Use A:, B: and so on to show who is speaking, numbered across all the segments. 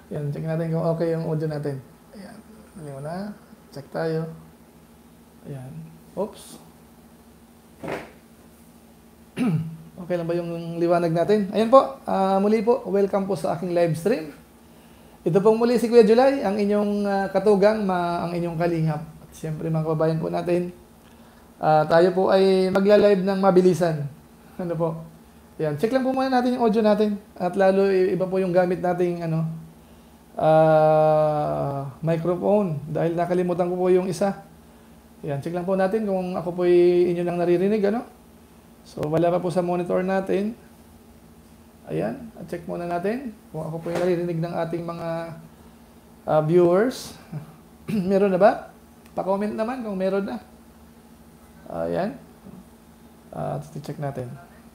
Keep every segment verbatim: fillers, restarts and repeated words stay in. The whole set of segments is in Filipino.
A: Yan, check natin kung okay yung audio natin. Ayan, dali mo na. Check tayo. Ayan. Oops. Okay lang ba yung liwanag natin? Ayan po, uh, muli po, welcome po sa aking live stream. Ito pong muli si Kuya July, ang inyong uh, katugang, ma ang inyong kalingap. At siyempre mga kababayan po natin, uh, tayo po ay magla-live ng mabilisan. Ano po? Ayan, check lang po muna natin yung audio natin. At lalo iba po yung gamit nating ano, uh, microphone. Dahil nakalimutan ko po yung isa. Ayan, check lang po natin kung ako po inyo lang naririnig, ano? So, wala pa po sa monitor natin. Ayan, check muna natin kung ako po yung naririnig ng ating mga uh, viewers. Meron na ba? Pa-comment naman kung meron na. Ayan. Uh, check natin.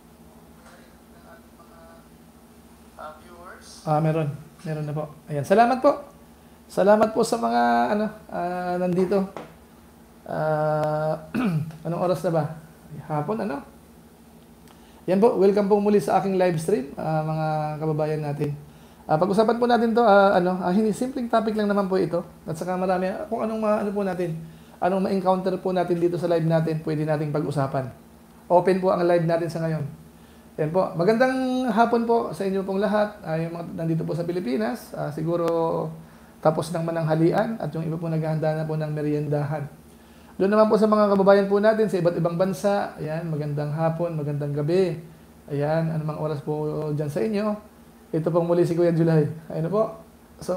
A: Ah, meron. Meron na po. Ayan, salamat po. Salamat po sa mga ano, uh, nandito. Uh, anong oras na ba? Hapon, ano? Yan po, welcome po muli sa aking live stream, uh, mga kababayan natin. Uh, pag-usapan po natin to, uh, ano, uh, hindi, simpleng topic lang naman po ito. At saka marami, uh, kung anong ma, ano po natin, anong ma-encounter po natin dito sa live natin, pwede nating pag-usapan. Open po ang live natin sa ngayon. Yan po, magandang hapon po sa inyo pong lahat. Uh, yung mga nandito po sa Pilipinas, uh, siguro tapos ng mananghalian at yung iba po naghahanda na po ng meriendahan. Doon naman po sa mga kababayan po natin sa iba't ibang bansa, ayan, magandang hapon, magandang gabi. Ayan, anumang oras po dyan sa inyo. Ito pong muli si Kuya July. Ayan po. So,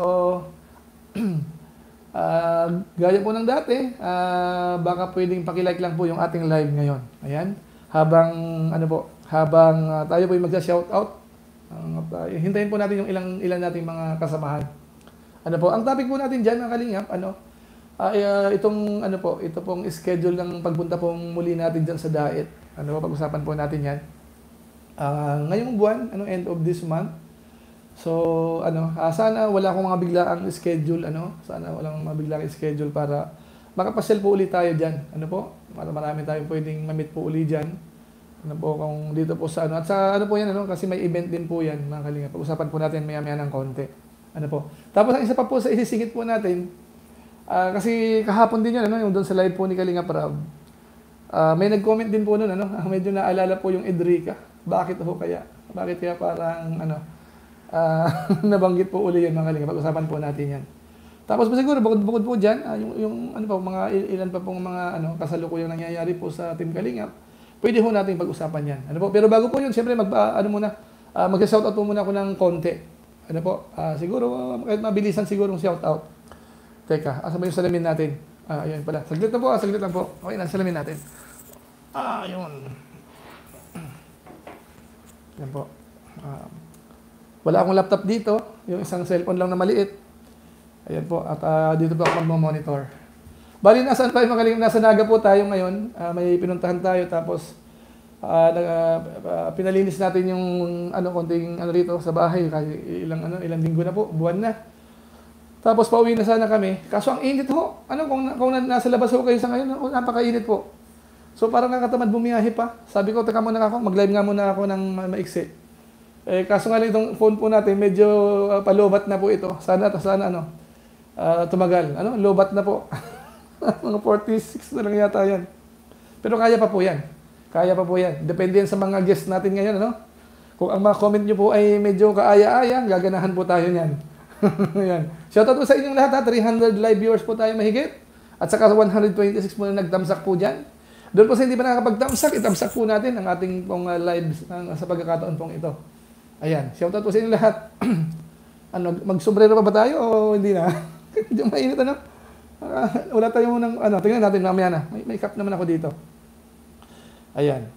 A: uh, gaya po ng dati, uh, baka pwedeng pakilike lang po yung ating live ngayon. Ayan, habang, ano po, habang uh, tayo po yung magsa-shoutout, uh, hintayin po natin yung ilang, ilan nating mga kasamahan. Ano po, ang topic po natin dyan, ang kalingap, ano, Uh, uh, itong ano po, ito pong schedule ng pagpunta pong muli natin diyan sa Daet. Ano po, pag-usapan po natin 'yan. Uh, ngayong buwan, ano end of this month. So, ano, uh, sana wala akong mga biglaang schedule, ano, sana walang mga biglaang schedule para makapasyal po ulit tayo diyan. Ano po? Para marami tayong pwedeng ma-meet po uli diyan. Ano po kung dito po sa ano. At sa ano po 'yan, ano, kasi may event din po 'yan, mga kalinga. Pag-usapan po natin maya-maya ng konti. Ano po? Tapos ang isa pa po sa isisingit po natin. Uh, kasi kahapon din yun, ano, yung doon sa live po ni Kalinga Prab. Uh, may nag-comment din po noon, ano, medyo naalala po yung Edrica. Bakit ho kaya? Bakit kaya parang, ano, uh, nabanggit po uli yun, mga Kalinga. Pag-usapan po natin yan. Tapos po siguro, bukod-bukod po dyan, uh, yung, yung, ano pa, mga ilan pa pong mga, ano, kasalukuyang nangyayari po sa Team Kalinga, pwede ho natin pag-usapan yan. Ano po? Pero bago po yun, siyempre, mag, uh, ano muna, uh, mag-shoutout po muna ako ng konti. Ano po? Uh, siguro, uh, kahit mabilisan siguro yung shoutout. Teka, asa ba yung salamin natin? Ah, ayun pala. Saglit na po, ah, saglit lang po. Okay na, salamin natin. Ah, ayun. Yan po. Ah, wala akong laptop dito. Yung isang cellphone lang na maliit. Ayan po. At uh, dito po ako mag-monitor. Bali, nasaan tayo magaling? Nasa Naga po tayo ngayon. Uh, may pinuntahan tayo. Tapos, uh, uh, uh, pinalinis natin yung ano, konting ano rito sa bahay. Kasi ilang, ano, ilang linggo na po. Buwan na. Tapos pauwi na sana kami. Kaso ang init ho. Ano kung, kung nasa labas ho kayo sa ngayon, oh, napakainit po. So parang nakatamad bumiyahe pa. Sabi ko, teka muna ako, mag-live nga muna ako ng maiksi. Eh, kaso nga lang itong phone po natin, medyo uh, palubat na po ito. Sana, sana ano, uh, tumagal. Ano, lobat na po. Mga forty-six na lang yata yan. Pero kaya pa po yan. Kaya pa po yan. Depende yan sa mga guests natin ngayon. Ano? Kung ang mga comment nyo po ay medyo kaaya-aya, gaganahan po tayo niyan. Yan. Shoutout po sa inyong lahat ha. three hundred live viewers po tayo mahigit. At saka one hundred twenty-six po na nagtamsak po dyan. Doon po sa hindi pa nakakapagtamsak, itamsak po natin ang ating pong uh, live uh, sa pagkakataon pong ito. Ayan. Shoutout po sa inyong lahat. Ano, mag-sombrero pa ba tayo o hindi na? Hindi mainit ano? Uh, wala tayong ng, ano, tingnan natin mamaya na. May, may cup naman ako dito. Ayan.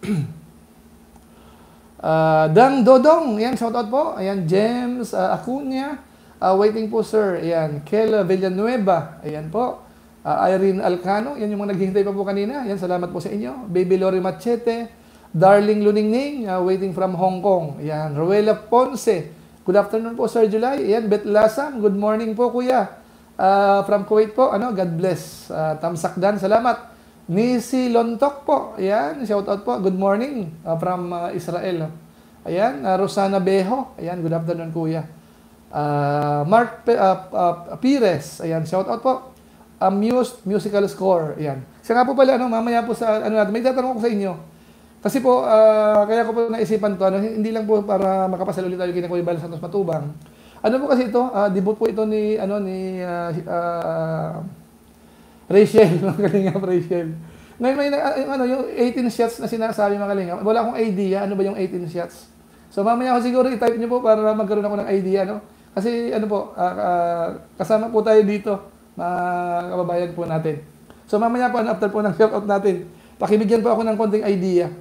A: uh, Dang Dodong. Ayan, shoutout po. Ayan, James uh, Acuña. Uh, waiting po sir, ayan, Kela Villanueva, ayan po, uh, Irene Alcano, yan yung mga naghihintay pa po kanina, ayan, salamat po sa inyo, Baby Lori Machete, Darling Luningning, uh, waiting from Hong Kong, ayan, Ruela Ponce, good afternoon po Sir July, ayan, Bet Lasam, good morning po kuya, uh, from Kuwait po, ano, God bless, uh, Tamsakdan, salamat, Nisi Lontok po, ayan, shout out po, good morning, uh, from uh, Israel, ayan, uh, Rosana Beho, ayan, good afternoon kuya. Uh, Mark Pe- uh, uh, Pires, ayan, shout out po. Amused Musical Score, ayan. Siya nga po pala, ano, mamaya po sa, ano natin, may tatanong ko sa inyo. Kasi po, uh, kaya ko po naisipan to, ano, hindi lang po para makapasal ulit tayo kina Kuya Bal Santos Matubang. Ano po kasi ito, uh, debut po ito ni, ano, ni, uh, uh, Rachel, mga kalingap, Rachel. Ngayon, may, yung, ano, yung eighteen shots na sinasabi, mga kalingap, wala akong idea, ano ba yung eighteen shots? So, mamaya ako siguro i-type nyo po para magkaroon ako ng idea, no? Kasi, ano po, uh, uh, kasama po tayo dito, mga kababayan po natin. So, mamaya po, after po ng shoutout natin, pakibigyan po ako ng konting idea.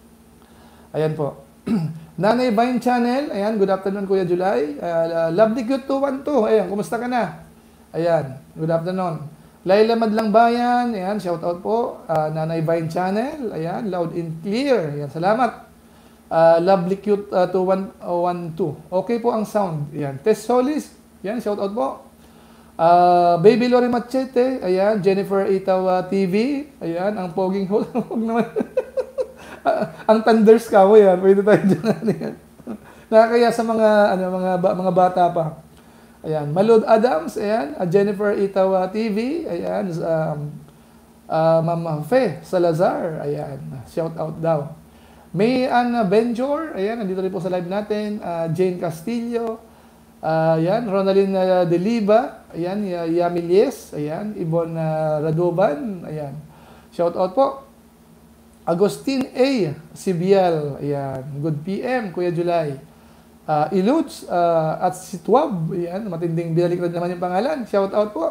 A: Ayan po. Nanay Vine Channel, ayan, good afternoon, Kuya July. Uh, Lovely Cute two one two, ayan, kumusta ka na? Ayan, good afternoon. Laila Madlang Bayan, ayan, shout out po. Uh, Nanay Vine Channel, ayan, loud and clear. Ayan, salamat. Uh, Lovely Cute uh, two one one two. Okay po ang sound. Ayan, Tess Solis, ayan, shout out po. Uh, Baby Lori Machete, ayan, Jennifer Itaw T V, ayan, ang poging hole. Huwag naman. uh, ang Thunders ka mo, yan. Pwede tayo dyan. Nakakaya sa mga, ano, mga, mga bata pa. Ayan, Malud Adams, ayan, uh, Jennifer Itaw uh, T V, ayan, um, uh, Mama Fe Salazar, ayan, shout out daw. May Anna Benjor, ayan, nandito rin po sa live natin, uh, Jane Castillo, uh, ayan, Ronaldine uh, Deliba, ayan, Yamilies, ayan, Ibon uh, Radoban, ayan, shout out po. Agustin A. Sibiel, ayan, good P M, Kuya July. Uh, Iludes uh, at Sitwab, yan, matinding binaliktad naman yung pangalan. Shout out po.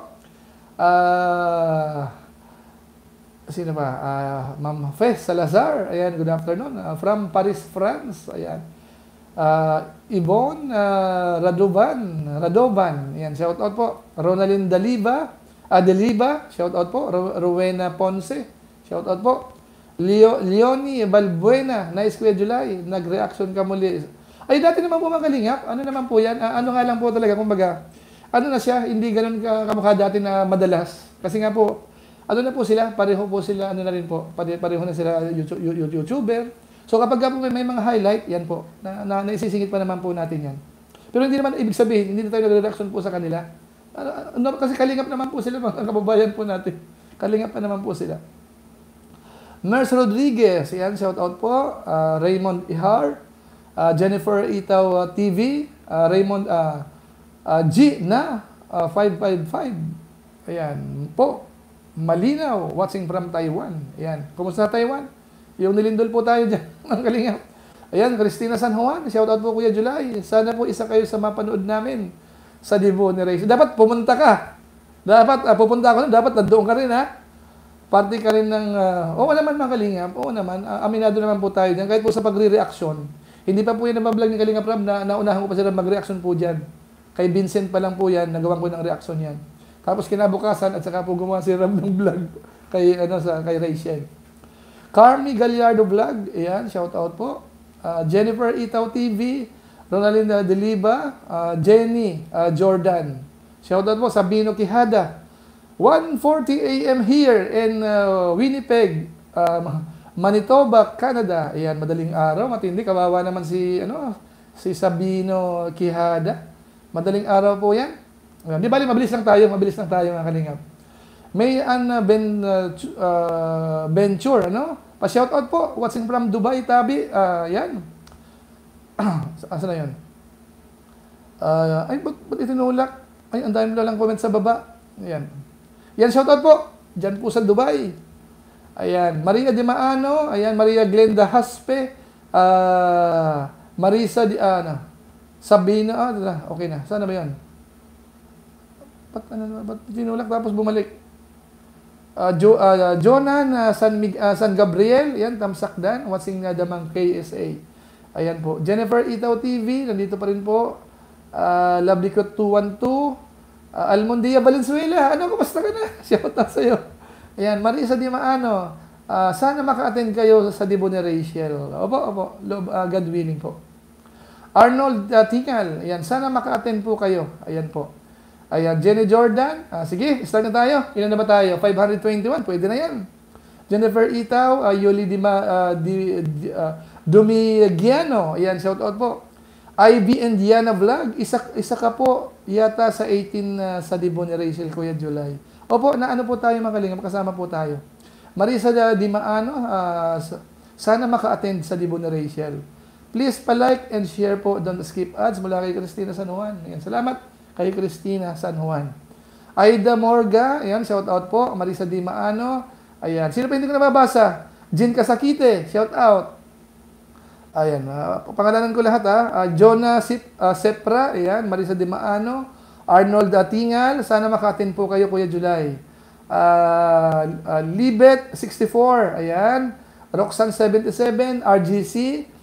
A: Uh, sino ba? Uh, Ma'am Fes Salazar, ayan, good afternoon. Uh, from Paris, France, ayan. Uh, Ibon uh, Radovan, Radovan, ayan, shout out po. Ronaldine Daliba, uh, Deliba, shout out po. Ro Rowena Ponce, shout out po. Leo Leonie Balbuena, nice Kuya July, nag-reaction ka muli. Ay, dati naman po mga kalingap, ano naman po yan, uh, ano nga lang po talaga, kumbaga, ano na siya, hindi ganun kamukha dati na madalas. Kasi nga po, ano na po sila, pareho po sila, ano na rin po, pare, pareho na sila YouTube, YouTuber. So kapag po may, may mga highlight, yan po, na, na, naisisingit pa naman po natin yan. Pero hindi naman ibig sabihin, hindi na tayo nag-reaction po sa kanila. Ano, ano, kasi kalingap naman po sila, mga kababayan po natin. Kalingap pa naman po sila. Merce Rodriguez, yan, shout out po. Uh, Raymond Ihar. Uh, Jennifer Itaw uh, T V, uh, Raymond uh, uh, G na uh, five five five. Ayan po. Malinaw, watching from Taiwan. Ayan. Kumusta Taiwan? Yung nilindol po tayo dyan. Ang kalingap. Ayan, Christina San Juan. Shout out po Kuya July. Sana po isa kayo sa mapanood namin sa Divo ni Ray. Dapat pumunta ka. Dapat uh, pupunta ako. Dapat nandoon ka rin, ha? Party ka rin ng... Uh, oo naman mga kalingap. Oo naman. Uh, aminado naman po tayo dyan. Kahit po sa pagre-reaction. Hindi pa po yan nabablog ni Kalingap Rab na naunahan ko pa sila mag-reaction po dyan. Kay Vincent pa lang po yan, nagawan ko ng reaction yan. Tapos kinabukasan at saka po gumawa si Rab ng vlog kay, ano, sa, kay Rachel. Carmi Gallardo Vlog, ayan, shout out po. Uh, Jennifer Itaw T V, Ronaldine Deliba, uh, Jenny uh, Jordan. Shout out po, Sabino Quijada. one forty A M here in uh, Winnipeg, uh, Manitoba, Canada. Ayan, madaling araw, matindi. Kawawa naman si, ano, si Sabino Quijada. Madaling araw po yan. Ayan, di bali, mabilis lang tayo, mabilis lang tayo mga kalingap. May Anna Ben, uh, uh, Venture, ano? Pa-shoutout po, watching from Dubai, Tabi. Uh, yan. Asa na yun? Uh, ay, ba't, ba't itinulak? Ay, ang dami lang comment sa baba. Ayan. Yan, shoutout po. Diyan po sa Dubai. Ayan, Maria Di Maano, ayan, Maria Glenda Haspe, uh, Marisa Di, uh, ano, Sabina, ah, okay na, sana ba yan? Ba't, ano, ba't tinulak tapos bumalik? Uh, jo, uh, Jonan uh, San, Mig, uh, San Gabriel, ayan, Tamsakdan, watching uh, Damang K S A. Ayan po, Jennifer Itaw T V, nandito pa rin po, uh, Lablicot two one two, uh, Almondia Valenzuela, ano, kumusta ka na? Shout out sa'yo. Ayan, Marisa Di Maano, uh, sana maka-attend kayo sa Divo ni Rachel. Opo, opo, uh, God willing po. Arnold uh, Tingal, ayan, sana maka-attend po kayo. Ayan po. Ayan, Jenny Jordan, uh, sige, start na tayo. Ilan na ba tayo? five twenty-one, pwede na yan. Jennifer Itaw, uh, Yoli Di, uh, Di, Di, uh, Dumigiano, ayan, shout out po. I B and Diana Vlog, isa, isa ka po yata sa eighteen uh, sa Dibo ni Rachel, Kuya July. Opo, na ano po tayo mga kalingap, kasama po tayo. Marisa Di Maano, uh, sana maka-attend sa Dibo ni Rachel. Please pa-like and share po, don't skip ads mula kay Christina San Juan. Ayan, salamat kay Christina San Juan. Aida Morga, ayan, shout out po. Marisa Di Maano, ayan. Sino pa hindi ko nababasa? Jin Kasakite, shout out. Ayan, uh, pangalanan ko lahat ha. Uh, Jonah Sip, uh, Sepra, ayan, Marisa Di Maano, Arnold Atingal, sana makatin po kayo Kuya July. Uh, uh, Libet sixty-four, ayan, Roxanne seventy-seven, R G C,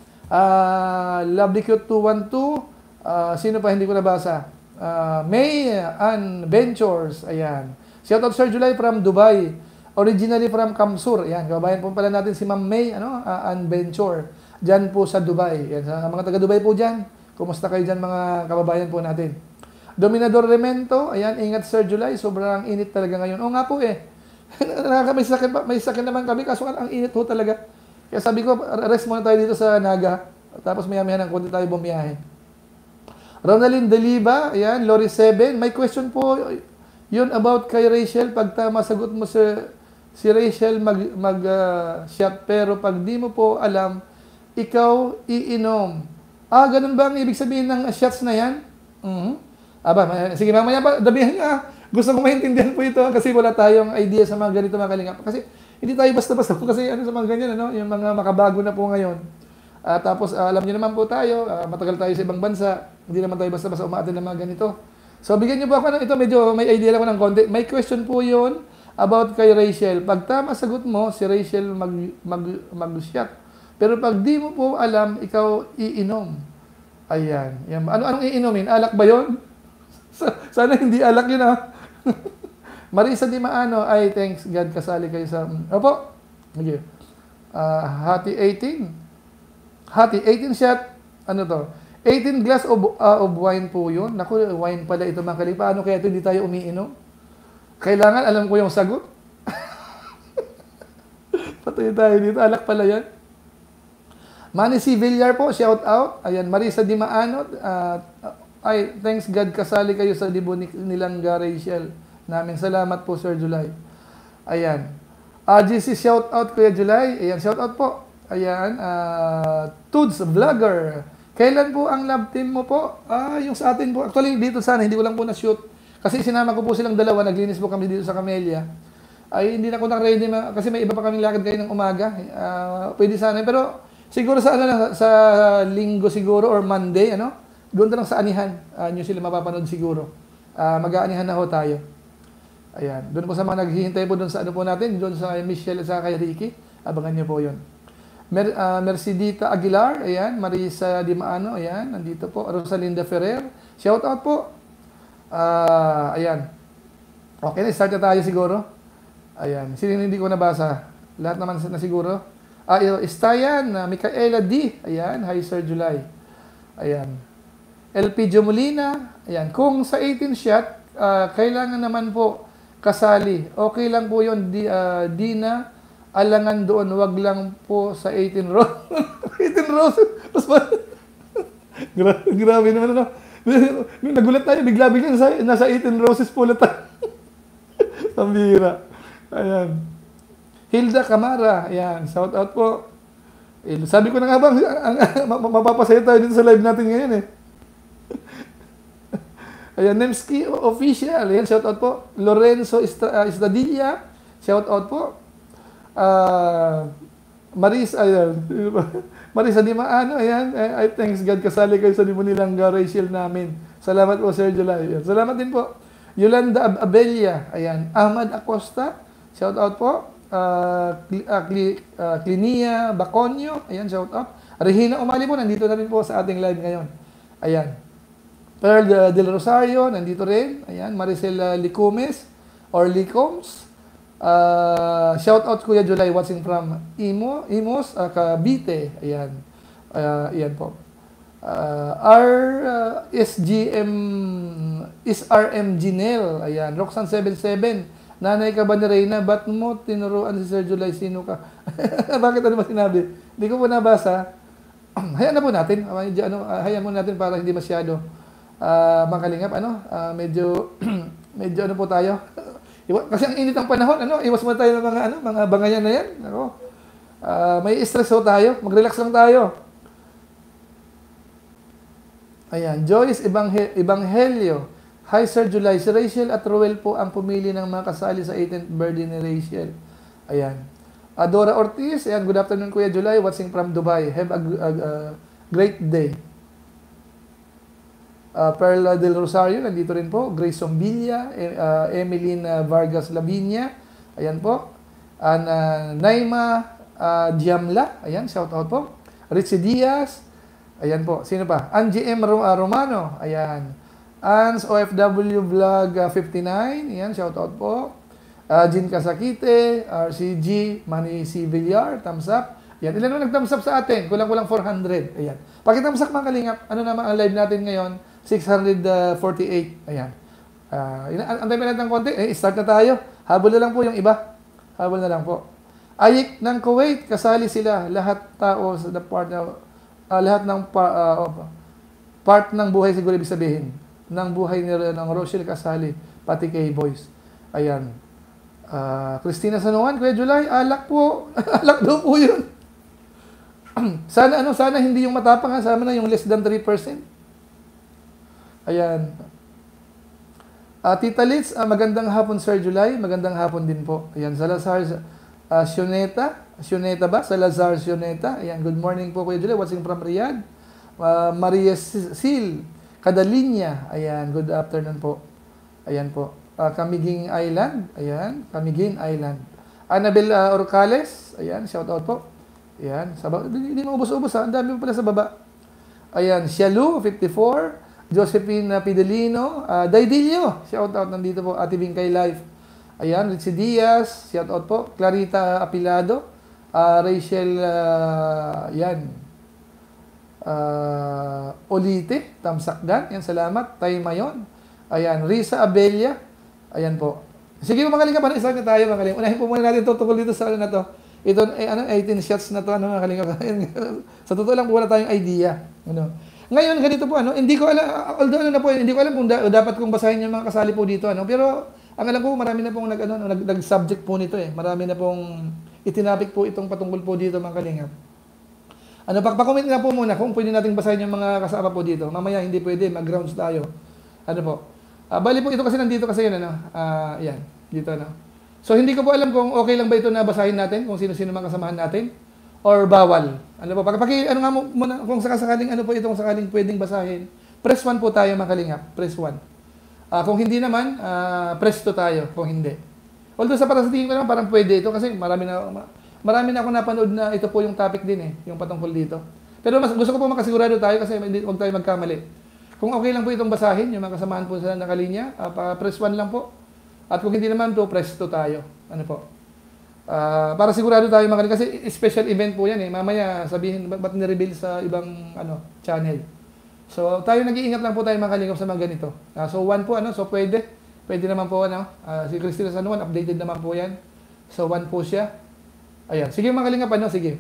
A: uh, Lovely Cute two one two, uh, sino pa hindi ko nabasa? Uh, May Ann Ventures, ayan. Shout out Sir July from Dubai. Originally from Kamsur, ayan, kababayan po pala natin si Ma'am May, ano, uh, Ann Venture. Diyan po sa Dubai. Yan, sa mga taga-Dubai po dyan. Kumusta kayo dyan mga kababayan po natin? Dominador Remento. Ayan, ingat Sir July. Sobrang init talaga ngayon. O nga po eh. may, sakit, may sakit naman kami. Kaso ang init po talaga. Kaya sabi ko, rest muna tayo dito sa Naga. Tapos maya-maya ng konti tayo bumiyahe. Ronaldin Deliba. Ayan, Lori seven. May question po yun about kay Rachel. Pag tama sagot mo si, si Rachel mag, mag uh, shot. Pero pag di mo po alam, ikaw iinom. Ah, ganun ba ang ibig sabihin ng shots na yan? Mm-hmm. Aba, sige mamaya pa, dabihan nga. Gusto ko maintindihan po ito kasi wala tayong idea sa mga ganito mga kalingap. Kasi hindi tayo basta-basta po kasi ano sa mga ganyan, ano, yung mga makabago na po ngayon. Uh, tapos uh, alam niyo naman po tayo, uh, matagal tayo sa ibang bansa. Hindi naman tayo basta-basta umaattend ng mga ganito. So bigyan niyo po ako ng ito, medyo may idea lang ako ng konti. May question po yun about kay Rachel. Pag tama sagot mo, si Rachel mag, mag, mag-shot. Pero pag di mo po alam, ikaw iinom. Ayan. Yan. Ano, anong iinumin? Alak ba yun? Sana hindi alak yun ha. Marisa Di Maano, ay thanks God kasali kayo sa... Opo. Okay. Uh, Hati eighteen. Hati eighteen shot. Ano to? eighteen glass of, uh, of wine po yun. Naku, wine pala ito mga kalipa. Ano kaya ito hindi tayo umiinom? Kailangan alam ko yung sagot. Patay tayo dito. Alak pala yan. Manny C. Villar po, shout out. Ayan, Marisa Di Maano. Uh, ay, thanks God kasali kayo sa Dibo ni, Nilangga Rachel. Namin salamat po, Sir July. Ayan. Uh, G C, shout out, Kuya July. Ayan, shout out po. Ayan, uh, Tudes Vlogger. Kailan po ang love team mo po? Ah, yung sa atin po. Actually, dito sana, hindi ko lang po na-shoot. Kasi sinama ko po silang dalawa, naglinis po kami dito sa Camellia. Ay, hindi na ko na-ready, ma- kasi may iba pa kaming lakad kayo ng umaga. Uh, pwede sana, pero... Siguro sa ano lang, sa linggo siguro or Monday, ano? Doon na lang sa anihan. Uh, nyo sila mapapanood siguro. Uh, mag-aanihan na ho tayo. Ayan. Doon po sa mga naghihintay po doon sa ano po natin, doon sa Michelle at sa kay Ricky. Abangan nyo po yun. Mer uh, Mercedita Aguilar, ayan. Marisa Di Maano, ayan. Nandito po. Rosalinda Ferrer. Shout out po. Uh, ayan. Okay na, start na tayo siguro. Ayan. Sino hindi ko nabasa? Lahat naman na siguro. Ah, uh, Istayan, uh, Micaela D. Ayan, hi Sir July. Ayan. L P Jomolina. Ayan. Kung sa eighteen shot, uh, kailangan naman po kasali. Okay lang po yun. Di, uh, di na alangan doon. Wag lang po sa eighteen rows. eighteen rows. Gra grabe naman. Ano. Nagulat tayo. Bigla-bigla nasa, nasa eighteen roses po ulit tayo. Pambira. Ayan. Hilda Camara, ayan, shout out po. Eh, sabi ko na nga ba, mapapasaya tayo dito sa live natin ngayon eh. Ayan, Nemski Official, ayan, shout out po. Lorenzo Estadilla, shout out po. Uh, Maris, ayan, Marisa Di Maano, ayan, I thanks God kasali kayo sa Dibo Nilangga Rachel namin. Salamat po, Sir July. Ayan, salamat din po. Yolanda Ab Abelia, ayan, Ahmad Acosta, shout out po. Uh, uh, uh, Clinia Baconio, ayan, shout out. Regina Umali po, nandito na rin po sa ating live ngayon. Ayan. Pearl uh, Del Rosario, nandito rin. Ayan, Maricela Licomes or Licoms. Uh, shout out Kuya July watching from Imo, Imos, uh, Cavite. Ayan. Uh, ayan po. Uh, R uh, S G M is R M Ginel. Ayan, Roxanne seventy-seven. Nanay ka ba ni Reyna? Ba't mo tinuruan si Sir July? Sino ka? Bakit ano ba sinabi? Hindi ko po nabasa. hayaan na po natin. Uh, medyo, ano, uh, hayaan mo natin para hindi masyado uh, mga kalingap. Ano, uh, medyo, medyo ano po tayo. Iwa, kasi ang init ng panahon, ano, iwas mo tayo ng mga, ano, mga bangayan na yan. Ako, uh, may stress ho tayo. Mag-relax lang tayo. Ayan, Joyce Ibanghe Ibanghelio. Hi Sir July, si Rachel at Roel po ang pumili ng mga kasali sa eighteenth birthday ni Rachel. Ayan. Adora Ortiz, ayan, good afternoon Kuya July, watching from Dubai. Have a, a, a great day. Uh, Perla del Rosario, nandito rin po. Grace Sombilla, uh, Emeline Vargas Lavinia, ayan po. And, uh, Naima uh, Diamla, ayan, shout out po. Richie Diaz, ayan po. Sino pa? Angie M. Romano, ayan. Ans O F W Vlog uh, fifty-nine, ayan, shout out po. Uh, Jean Casakite, R C G, Manny C. Villar, thumbs up. Ayan, ilan na nag-thumbs up sa atin? Kulang-kulang four hundred. Ayan. Pakitthumbs up mga kalingap. Ano naman ang live natin ngayon? six hundred forty-eight. Ayan. Uh, antay pa natin ng konti. Eh, start na tayo. Habol na lang po yung iba. Habol na lang po. Ayik ng Kuwait, kasali sila. Lahat tao sa the part na, uh, lahat ng pa, uh, part ng buhay siguro ibig sabihin. Ng buhay ni, ng Rochelle kasali. Pati kay Boys. Ayan. Uh, Christina Sanuan, Kuya July, alak po. Alak daw po yun. Sana ano, sana hindi yung matapang, ha? Sana na yung less than three percent. Ayan. Uh, Tita Litz, uh, magandang hapon Sir July, magandang hapon din po. Ayan, Salazar uh, Sioneta, Sioneta ba? Salazar Sioneta. Ayan, good morning po Kuya July, watching from Riyadh. Uh, Maria Sil, Cadalinya. Ayan, good afternoon po. Ayan po. Uh, Camiguin Island, ayan, Camiguin Island. Annabel uh, Orcales, ayan, shout out po. Ayan, sa baba, hindi mo ubos-ubos ha, ang dami mo pala sa baba. Ayan, Shalu, fifty-four, Josephine Pidelino, uh, Daidillo, shout out, nandito po, Ate Bingkay Life. Ayan, Richie Diaz, shout out po. Clarita Apilado, uh, Rachel, uh, yan, uh, Olite, Tamsakdan, yan, salamat. Tay Mayon, ayan, Risa Abelia, ayan po. Sige mga kalingap, ano, isang na tayo mga kalingap. Unahin po muna natin ito tungkol dito sa ano na to. Ito, eh, ano, eighteen shots na to, ano mga kalingap. Sa totoo lang po wala tayong idea. Ano. Ngayon, ganito po, ano, hindi ko alam, although ano na po, hindi ko alam kung da, dapat kong basahin yung mga kasali po dito, ano. Pero, ang alam ko, marami na pong nag, ano, nag, nag-subject po nito eh. Marami na pong itinapik po itong patungkol po dito mga kalingap. Ano, pa-comment nga po muna kung pwede nating basahin yung mga kasama po dito. Mamaya hindi pwede, mag-grounds tayo. Ano po. Uh, bali po ito kasi nandito kasi yun, ano, uh, yan, dito, ano. So, hindi ko po alam kung okay lang ba ito na basahin natin, kung sino-sino mga kasamahan natin, or bawal. Ano po, paki, ano nga mo, muna, kung sakasakaling, ano po ito, kung sakaling pwedeng basahin, press one po tayo, mga kalingap, press one. Uh, kung hindi naman, uh, press two tayo, kung hindi. Although sa para sa tingin ko naman, parang pwede ito, kasi marami na, marami na ako napanood na ito po yung topic din eh, yung patungkol dito. Pero mas, gusto ko po makasigurado tayo, kasi huwag tayo magkamali. Kung okay lang po itong basahin, yung mga kasamahan po sa nakalinya, uh, press one lang po. At kung hindi naman to, press two tayo. Ano po? Uh, para sigurado tayo mga kasi special event po yan eh. Mamaya sabihin, ba't nireveal sa ibang ano channel. So tayo nag-iingat lang po tayo mga kalingap sa mga ganito. Uh, so one po, ano, so pwede. Pwede naman po, ano, uh, si Christina Sanuan, updated naman po yan. So one po siya. Ayan. Sige mga kalingap, ano, sige.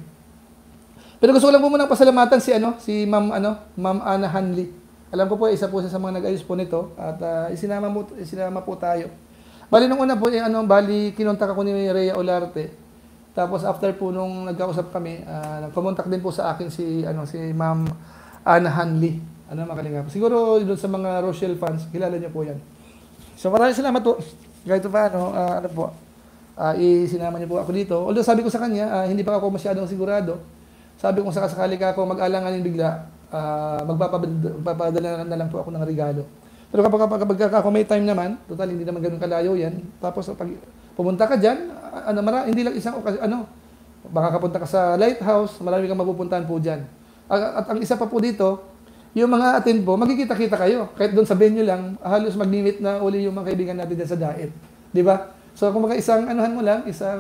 A: Pero gusto ko lang po munang pasalamatan si, ano, si Ma'am, ano, Ma'am Ana Hanley. Alam ko po, isa po siya sa mga nag-ayos po nito at uh, isinama, mo, isinama po tayo. Bali nung una po, eh, ano, bali kinontak ako ni Rhea Olarte. Tapos after po nung nagkausap kami, uh, nagpamontak din po sa akin si, ano, si Ma'am Ana Hanley. Ano, makalingap. Siguro doon sa mga Rochelle fans, kilala niyo po yan. So maraming salamat po. Ganito pa, ano, uh, ano po, uh, isinama niyo po ako dito. Although sabi ko sa kanya, uh, hindi pa ako masyadong sigurado. Sabi ko sa sakasakali ka ako mag-alanganin bigla, Uh, magpapadala na lang po ako ng regalo. Pero kapag, kapag, kapag, kapag may time naman, total hindi naman ganun kalayo yan. Tapos pag pumunta ka dyan, ano, mara, hindi lang isang ano, baka kapunta ka sa lighthouse, marami kang mapupuntahan po dyan. At, at ang isa pa po dito, yung mga attend po, magkikita-kita kayo. Kahit doon sa venue lang, halos mag-limit na uli yung mga kaibigan natin dyan sa daet. Di ba? So kung mga isang anuhan mo lang, isang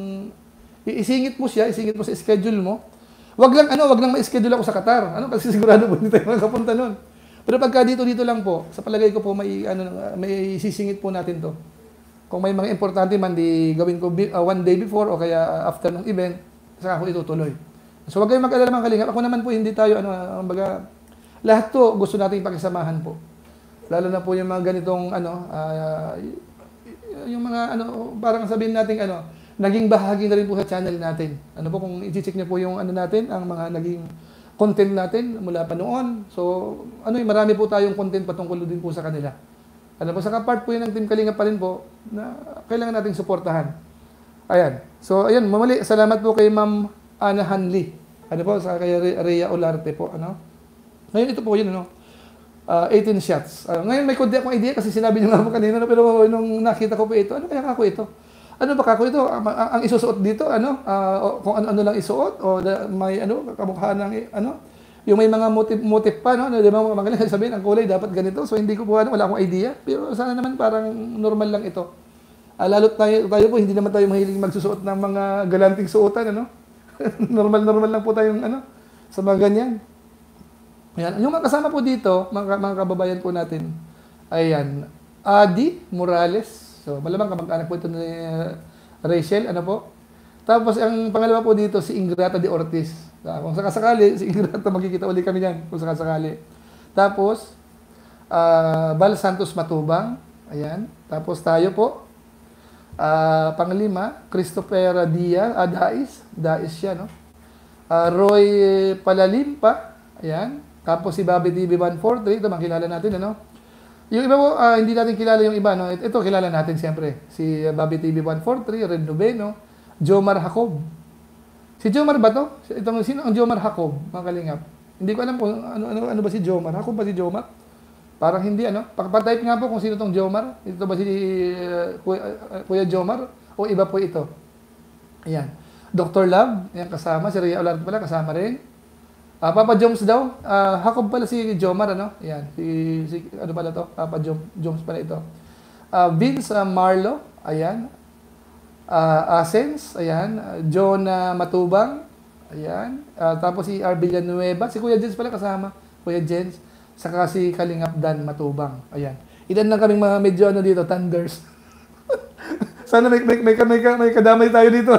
A: isingit mo siya, isingit mo sa schedule mo. Wag lang ano, wag lang ma-schedule ako sa Qatar. Ano kasi sigurado po hindi tayo makapunta noon. Pero pagka dito-dito lang po, sa palagay ko po may ano may sisingit po natin 'to. Kung may mga importante man di gawin ko uh, one day before o kaya after ng event, saka ako itutuloy. So wag kayong mag-alala mga kalingap. Ako naman po hindi tayo ano, kumbaga lahat to gusto nating pakisamahan po. Lalo na po yung mga ganitong ano, uh, yung mga ano, parang sabihin natin ano, naging bahagi na rin po sa channel natin. Ano po kung i-check niyo po yung ano natin, ang mga naging content natin mula pa noon. So, ano yung marami po tayong content patungkol din po sa kanila. Ano po, saka part po yun ng Team Kalingap pa rin po na kailangan nating suportahan. Ayan. So, ayan, mamali. Salamat po kay Ma'am Ana Hanli. Ano po, sa kay Rhea Olarte po. Ano? Ngayon, ito po yun, ano? Uh, eighteen shots. Uh, ngayon, may kundi akong idea kasi sinabi niyo nga po kanina, pero nung nakita ko po ito, ano kaya kako ito? Ano ba kako ito? Ang, ang, ang isusuot dito, ano? Uh, kung ano-ano lang isuot o da, may ano, kamukha ng ano? Yung may mga motif, motif pa, no? Di ba mga magaling sabihin, ang kulay dapat ganito. So, hindi ko po, ano, wala akong idea. Pero sana naman parang normal lang ito. Uh, lalo tayo, tayo po, hindi naman tayo mahilig magsusuot ng mga galanting suotan, ano? Normal-normal lang po tayong, ano, sa mga ganyan. Ayan. Yung mga kasama po dito, mga, mga kababayan po natin, ayan, Adi Morales. So, malamang kamag-anak po ito ni uh, Rachel, ano po. Tapos, ang pangalawa po dito, si Ingrata de Ortiz. Uh, kung sakasakali, si Ingrata, magkikita ulit kami yan, kung sakasakali. Tapos, uh, Val Santos Matubang, ayan. Tapos tayo po, uh, panglima, Christopher Diaz, ah, Dais, Dais siya, no? Uh, Roy Palalimpa, ayan. Tapos si Bobby T V one forty-three, ito makilala natin, ano? Yung iba po, uh, hindi natin kilala yung iba, no? Ito, kilala natin siyempre. Si uh, Bobby T V one forty-three, Red Noveno, Jomar Jacob. Si Jomar ba to? Itong, sino ang Jomar Jacob, mga kalingap? Hindi ko alam kung ano, ano, ano ba si Jomar. Jacob ba si Jomar? Parang hindi, ano? Patype nga po kung sino tong Jomar. Ito ba si uh, Kuya, uh, Kuya Jomar? O iba po ito? Ayan. doctor Love, yan kasama. Si Rhea Olarte pala, kasama rin. Uh, Papa Joms daw, uh, Jacob pala si Jomar, ano? Yan, si, si ano pala to? Papa Jom, Joms pala ito. Uh, Vince uh, Marlo, ayan. Uh, Asens, ayan. Uh, John uh, Matubang, ayan. Uh, tapos si R. Villanueva, si Kuya Jens pala kasama. Kuya Jens, saka si Kalingap Dan Matubang, ayan. Ilan lang kaming mga medyo ano dito, Thunders. Sana may, may, may, may, may kadamay tayo dito.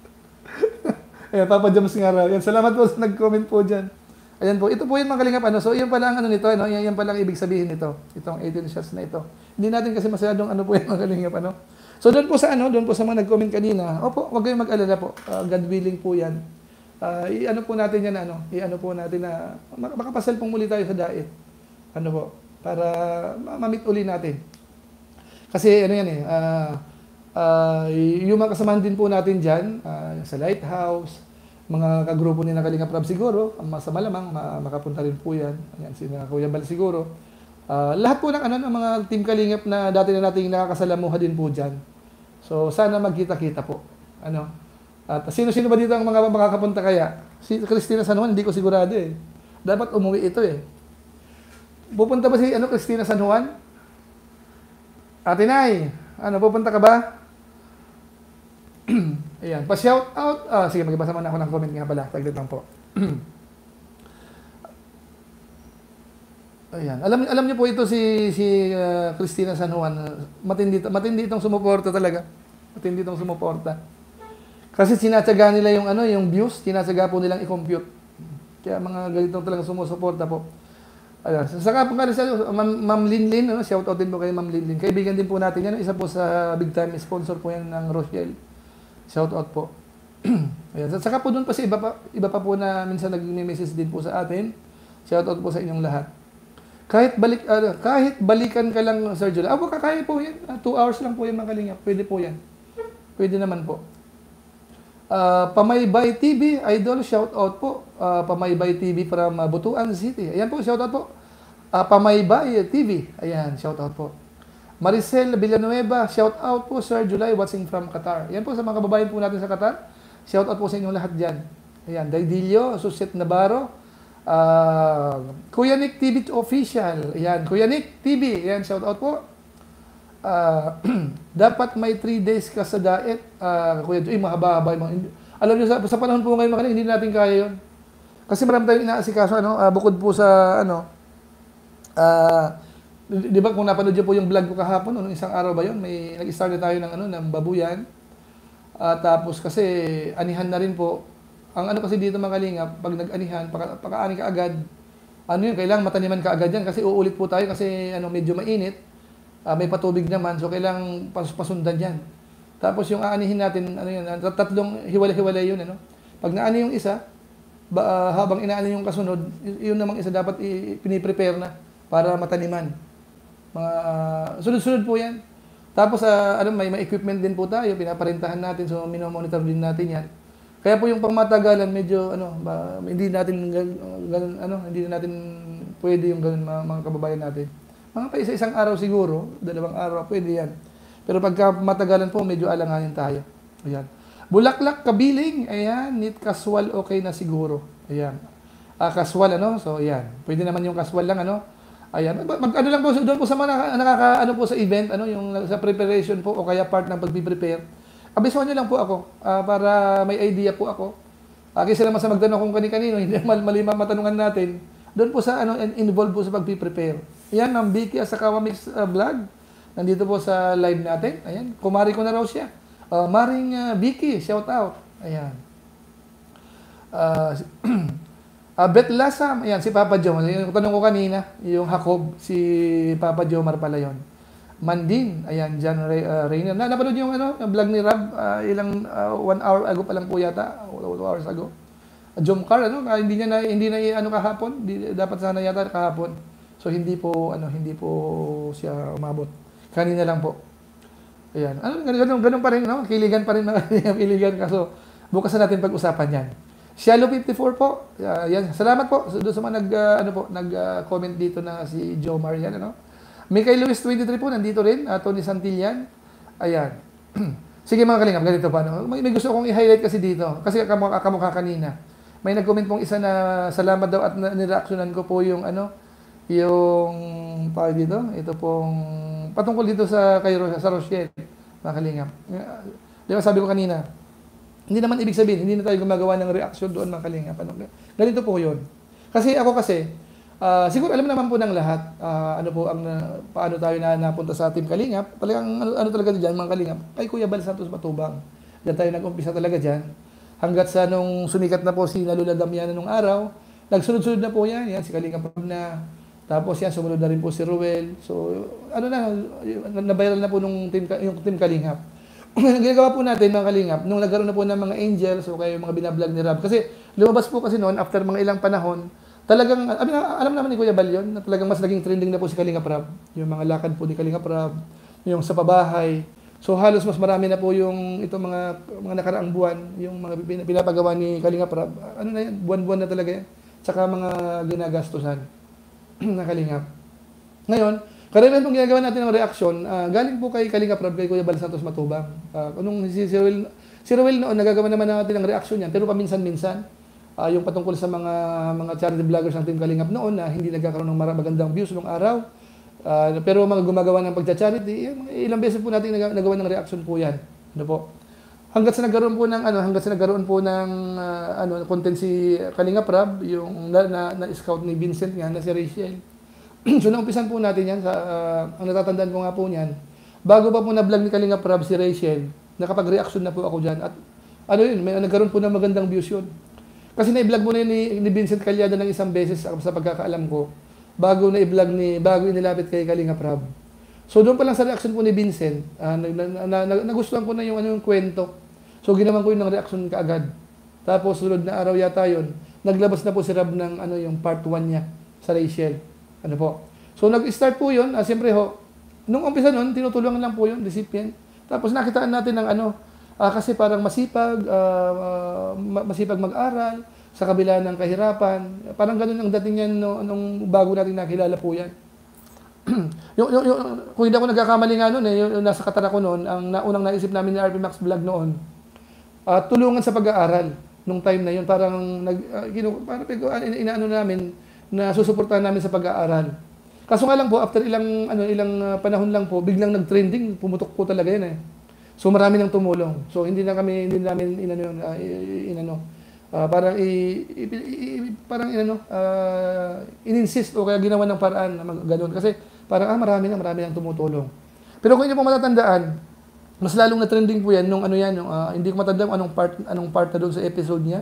A: Ayan, Papa James nga raw. Yan, salamat po sa nag-comment po dyan. Ayan po, ito po yung mga kalingap. Ano. So, yan pala ang ano nito. Ano, yan, yan pala ang ibig sabihin nito. Itong eighteen shots na ito. Hindi natin kasi masyadong ano po yung mga kalingap. Ano. So, doon po sa ano, doon po sa mga nag-comment kanina, opo, huwag kayong mag-alala po. Uh, God willing po yan. Uh, i-ano po natin yan, ano, i-ano po natin na makapasal pong muli tayo sa diet. Ano po, para ma-meet uli natin. Kasi ano yan eh, uh, Uh, yung mga kasamahan din po natin dyan, uh, sa Lighthouse, mga kagrupo ni Kalingap Rab siguro, ang mas malamang, ma makapunta rin po yan. Ayan, si Kuya Bal siguro. Uh, lahat po ng, ano, ng mga Team Kalingap na dati na nating nakakasalamuha din po dyan. So, sana magkita-kita po. Ano? At sino-sino ba dito ang mga makakapunta kaya? Si Christina San Juan, hindi ko sigurado eh. Dapat umuwi ito eh. Pupunta ba si ano, Christina San Juan? Ate Nay, ano, pupunta ka ba? Ayan, pa-shout out. Ah, sige, magbasa muna ako ng comment nga pala. Taglit lang po. Ayan. Alam alam niyo po ito si si uh, Christina San Juan. Matindi matindi itong sumuporta talaga. Matindi itong sumuporta. Kasi sinatsaga nila yung ano, yung views, sinatsaga po nilang i-compute. Kaya mga ganitong talagang sumusuporta po. Ayan. Saka po kasi Ma'am Linlin, ano, shout out din po kay Ma'am Linlin. Kaibigan din po natin yan. Isa po sa big time sponsor po yan ng Rochelle. Shout out po. Ayan. Saka po doon pa si iba pa, iba pa po na minsan nag-message din po sa atin. Shout out po sa inyong lahat. Kahit balik uh, kahit balikan ka lang, Sir Julia. Ah, baka kaya po yan. Uh, two hours lang po yan, mga kalingap. Pwede po yan. Pwede naman po. Uh, Pamaybay T V, Idol, shout out po. Uh, Pamaybay T V from uh, Butuan City. Ayan po, shout out po. Uh, Pamaybay T V. Ayan, shout out po. Maricel Villanueva, shout out po, Sir July, watching from Qatar. Ayan po sa mga kababayan po natin sa Qatar. Shout out po sa inyong lahat dyan. Ayan, Daidilio, Suset Navarro, uh, Kuya Nick T V Official. Ayan, Kuya Nick T V. Ayan, shout out po. Uh, dapat may three days ka sa diet. Uh, Kuya Joy, mahaba-haba. Alam niyo, sa, sa panahon po ngayon, hindi natin kaya yun. Kasi marami tayong inaasikaso, ano, uh, bukod po sa, ano, ah, uh, di ba kung napanood niyo po yung vlog ko kahapon, noong isang araw ba yun, may nag-start na tayo ng, ano, ng babuyan. Uh, tapos kasi anihan na rin po, Ang ano kasi dito mga kalingap, pag nag-anihan, pagka, pagkaani ka agad, ano yun, kailangan mataniman ka agad yan kasi uulit po tayo kasi ano, medyo mainit, uh, may patubig naman, so kailangan pas pasundan yan. Tapos yung aanihin natin, ano yun, tatlong hiwalay-hiwalay yun, ano. Pag naani yung isa, ba, uh, habang inaani yung kasunod, yun namang isa dapat piniprepare na para mataniman. Mga uh, sunod-sunod po yan. Tapos uh, ano, may, may equipment din po tayo, pinaparintahan natin, so minomonitor din natin yan. Kaya po yung pangmatagalan medyo ano, ba, hindi natin ganun, ano, hindi na natin pwede yung ganun mga, mga kababayan natin. Mga pa isa-isang araw siguro, dalawang araw pwede yan. Pero pagka matagalan po medyo alanganin tayo. Ayan. Bulaklak, Kabiling, ayan, neat casual okay na siguro. Ayan. Ah, casual ano, so ayan. Pwede naman yung casual lang ano. Ayan, mag, ano lang po doon po sa mga nakaka ano po sa event, ano yung sa preparation po o kaya part ng pagpi-prepare. Abisuhan niyo lang po ako uh, para may idea po ako. Uh, kasi naman sa magtanong kung kani-kanino, hindi mal malima matanungan natin. Doon po sa ano involved po sa pagpi-prepare. Ayan, Ma'am Vicky sa Kawamix uh, vlog. Nandito po sa live natin. Ayan, kumari ko na raw siya. Uh, Maring uh, Vicky, shout out. Ayan. Uh, Uh, Bet Lasam, ayan, si Papa Jomar. Yung tanong ko kanina, yung Jacob, si Papa Jomar pala yun. Mandin, ayan, John Ray, uh, Rayner. Na, napanood yung ano, yung vlog ni Rab, uh, ilang, uh, one hour ago pa lang po yata, two hours ago. Uh, Jomcar, ano, uh, hindi niya na, hindi na, ano kahapon, di, dapat sana yata kahapon. So, hindi po, ano, hindi po siya umabot. Kanina lang po. Ayan, ano, ganun, ganun, ganun pa rin, no? Kiligan pa rin, kiligan, kaso, bukas na natin pag-usapan yan. Shallow fifty-four po. Uh, yan. Salamat po doon sa mga nag uh, ano po, nag-comment uh, dito na si Jomar yan, ano. Mikay Luis twenty-three po nandito rin, uh, Tony Santillan. Ayan. Sige mga kalingap, ganito pa no. May, may gusto kong i-highlight kasi dito kasi kamukha, kamukha kanina. May nag-comment pong isa na salamat daw at nireaksyonan ko po yung ano, yung pa dito, ito pong patungkol dito sa kay sa Rochelle, mga kalingap. Di ba sabi ko kanina, hindi naman ibig sabihin, hindi na tayo gumagawa ng reaction doon mga kalingap. Ano, ganito po yun. Kasi ako kasi, uh, siguro alam naman po ng lahat, uh, ano po, ang, uh, paano tayo na napunta sa Team Kalingap. Talagang ano, ano talaga dyan mga kalingap, kay Kuya Bal Santos Matubang. Diyan tayo nag-umpisa talaga dyan. Hanggat sa nung sumikat na po si Nalula Damiana nung araw, nagsunod-sunod na po yan, yan si Kalingap na. Tapos yan, sumunod na rin po si Ruel. So, ano na, nabiral na po nung team, yung Team Kalingap. Ang ginagawa po natin mga kalingap, nung nagkaroon na po ng mga angels o kayo mga binablog ni Rab, kasi lumabas po kasi noon, after mga ilang panahon, talagang, alam naman ni Kuya Bal yun, na talagang mas naging trending na po si Kalingap Rab, yung mga lakad po ni Kalingap Rab, yung sa pabahay. So halos mas marami na po yung itong mga mga nakaraang buwan, yung mga pinapagawa ni Kalingap Rab, ano na yan, buwan-buwan na talaga yan, tsaka mga ginagastusan na Kalingap. Ngayon, karamihan pong ginagawa natin ng reaction, uh, galing po kay Kalingap Rab, kay Kuya Bal Santos Matubang. Uh, nung si, si, Ruel, si Ruel noon, nagagawa naman natin ng reaction yan, pero paminsan-minsan, uh, yung patungkol sa mga mga charity vloggers ng Team Kalingap noon na hindi nagkakaroon ng magandang views noong araw. Uh, pero mga gumagawa ng pagcha-charity, ilang beses po natin nag nagawa ng reaction po yan. Ano po? Hanggat sa nagkaroon po ng ano, hanggat sa nagkaroon po ng uh, ano, content si Kalingap Rab, yung na, na, na scout ni Vincent nga na si Rachel. So, naumpisan po natin yan, sa, uh, ang natatandaan ko nga po niyan, bago pa po na-vlog ni Kalingap Rab si Rachel, nakapag-reaction na po ako dyan. At ano yun, may, nagkaroon po ng magandang views yun. Kasi na-vlog mo na yun ni, ni Vincent Calyada ng isang beses sa pagkakaalam ko, bago na-vlog ni, bago inilapit kay Kalingap Rab. So, doon pa lang sa reaction po ni Vincent, uh, na, na, na, na, nagustuhan ko na yung, ano, yung kwento. So, ginawan ko yun ng reaction kaagad. Tapos, sunod na araw yata yun, naglabas na po si Rab ng ano, yung part one niya sa Rachel. Ano po? So, nag-start po yun. Ah, siyempre ho, nung umpisa nun, tinutulungan lang po yun, recipient. Tapos nakitaan natin ng ano, ah, kasi parang masipag, ah, uh, masipag mag-aral, sa kabila ng kahirapan. Parang ganun ang dating yan no, nung bago natin nakilala po yan. yung, yung, yung, kung hindi ako nagkakamali nga nun, eh, yung, yung nasa katara ko noon, ang naunang naisip namin ni R P Max Vlog noon, uh, tulungan sa pag-aaral nung time na yun. Parang, nag, uh, ginu, parang ina, inaano namin, na susuportahan namin sa pag-aaral. Kaso nga lang po, after ilang ano ilang uh, panahon lang po, biglang nag-trending, pumutok po talaga yan eh. So marami nang tumulong. So hindi na kami hindi namin inano uh, inano uh, parang i, i, i, parang inano uh, in-insist o kaya ginawa ng paraan na ganoon kasi parang ah marami na marami nang tumutulong. Pero kung hindi po matatandaan, mas lalong na trending po yan nung ano yan, yung, uh, hindi ko matandaan anong part anong part na doon sa episode niya.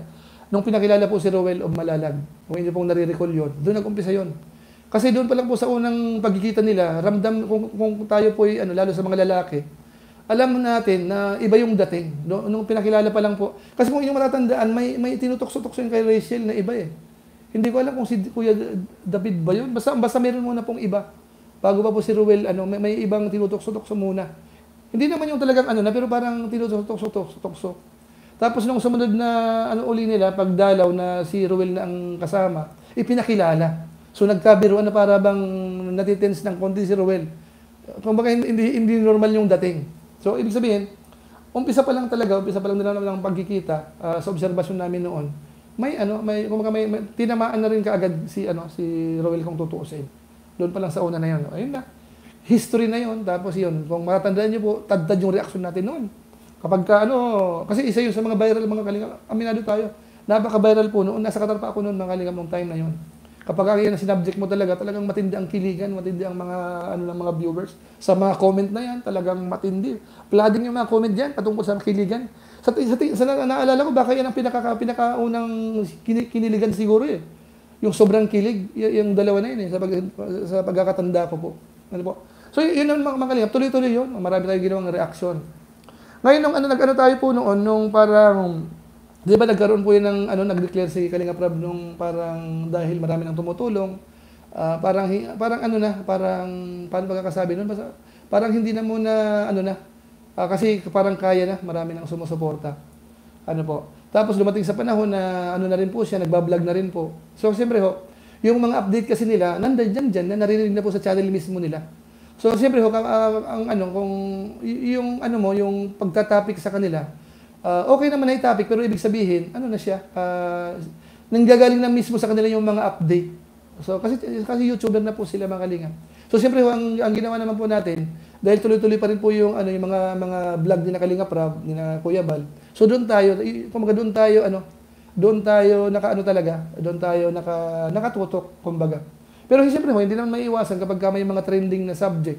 A: nung pinakilala po si Rowel of Malalag, kung hindi pong nare-recall yun, doon nag-umpisa yun. Kasi doon pa lang po sa unang pagkikita nila, ramdam kung, kung tayo po, ano, lalo sa mga lalaki, alam natin na iba yung dating. No, nung pinakilala pa lang po. Kasi kung yung matatandaan, may, may tinutokso-tokso yung kay Rachel na iba eh. Hindi ko alam kung si Kuya David ba yun. Basta, basta meron muna pong iba. Bago pa po si Rowel, ano, may, may ibang tinutokso-tokso muna. Hindi naman yung talagang ano na, pero parang tinutokso-tokso. Tapos nung sumunod na ano uli nila, pagdalaw na si Rowel na ang kasama, ipinakilala. So nagkabiruan na para bang natitense ng konti si Rowel. Kumbaga hindi, hindi normal yung dating. So ibig sabihin, umpisa pa lang talaga, umpisa pa lang nila ng pagkikita uh, sa obserbasyon namin noon. May ano, may kumbaga may, may tinamaan na rin kaagad si ano si Rowel kung tutuusin. Doon pa lang sa una na 'yon. Ayun na. History na 'yon. Tapos 'yon, kung matatandaan niyo po, tad-tad yung reaction natin noon. Kapag ka, ano, kasi isa yun sa mga viral mga kalingap, aminado tayo. Napaka-viral po noon, nasa Qatar pa ako noon mga kalingap nung time na yun. Kapag yan ang sinubject mo talaga, talagang matindi ang kiligan, matindi ang mga ano ng mga viewers. Sa mga comment na yan, talagang matindi. Flooding yung mga comment diyan patungkol sa kiligan. Sa, sa, sa, sa naalala ko, baka yan ang pinaka, pinakaunang kiniligan siguro eh. Yung sobrang kilig, y- yung dalawa na yun eh, sa, pag, sa pagkakatanda ko po. Ano po? So yun ang mga, mga kalingap, tuloy-tuloy yun. Marami tayong ginawang reaction. Ngayon, nung ano, nag-ano tayo po noon, nung parang, di ba nagkaroon po yun ng, ano, nag-declare si Kalinga Prab nung parang dahil marami nang tumutulong, uh, parang, parang ano na, parang, paano pagkakasabi nun? Basta, parang hindi na muna, ano na, uh, kasi parang kaya na, marami nang sumusuporta. Ano po. Tapos dumating sa panahon na, ano na rin po siya, nagbablog na rin po. So, siyempre ho, yung mga update kasi nila, nandiyan dyan, dyan, na naririnig na po sa channel mismo nila. So, siyempre, uh, ang ano, kung yung ano mo, yung pagta-topic sa kanila, uh, okay naman na topic, pero ibig sabihin, ano na siya, uh, nanggagaling na mismo sa kanila yung mga update. So, kasi, kasi YouTuber na po sila mga kalingap. So, siyempre, ang, ang ginawa naman po natin, dahil tuloy-tuloy pa rin po yung, ano, yung mga, mga vlog ni na Kalinga Prab, ni na Kuya Bal. So, doon tayo, kumbaga doon tayo, ano, doon tayo, naka-ano talaga, doon tayo, naka, nakatutok, kumbaga. Pero siyempre, hindi naman maiiwasan kapag may mga trending na subject.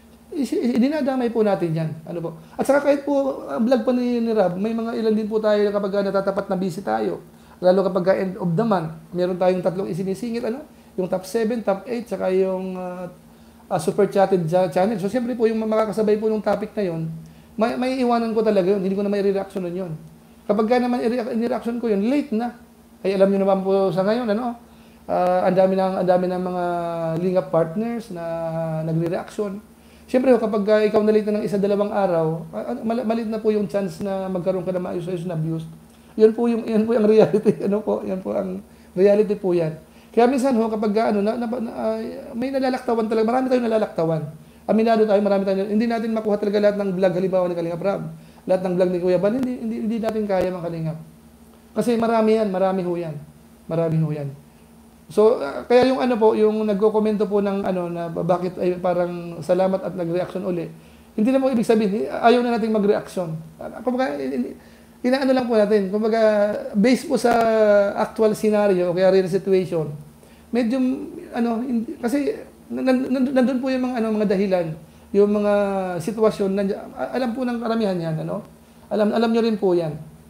A: Dinadamay po natin yan. Ano po? At saka kahit po uh, vlog pa ni, ni Rab, may mga ilan din po tayo kapag natatapat na busy tayo. Lalo kapag end of the month, meron tayong tatlong isinisingit, ano? Yung top seven, top eight, saka yung uh, uh, super chatted channel. So siyempre po, yung makakasabay po ng topic na yun, may, may iwanan ko talaga yun. Hindi ko na may reaction nun yun. Kapag ka naman i-reaction ko yun, late na. Ay alam nyo naman po sa ngayon, ano? Uh, ang dami ng ang dami ng mga lingap partners na nagre-reaction. Siyempre, kapag uh, ikaw na-late na ng isa dalawang araw, uh, mal- malit na po yung chance na magkaroon ka ng maayos-ayos na views. Yun po yung yan po yung reality, ano po, yan po ang reality po yan. Kaya minsan ho kapag uh, ano na, na, na uh, may nalalaktawan talaga, marami tayong nalalaktawan. Aminado tayo, marami tayong hindi natin makuha talaga lahat ng vlog halimbawa ni Kalinga Prab. Lahat ng vlog ni Kuya Bal, hindi, hindi hindi natin kaya mga kalingap. Kasi marami yan, marami ho yan. Marami ho yan. So, uh, kaya yung ano po, yung nagko-komento po ng ano na bakit ay parang salamat at nag-reaction uli. Hindi na mo ibig sabihin, ayaw na nating mag-reaction. Uh, kumbaga, inaano lang po natin. Kumbaga, based po sa actual scenario, kaya real situation, medyo, ano, hindi, kasi nandun po yung mga, ano, mga dahilan, yung mga sitwasyon, nandiyan, alam po ng karamihan yan, ano? Alam, alam nyo rin po yan.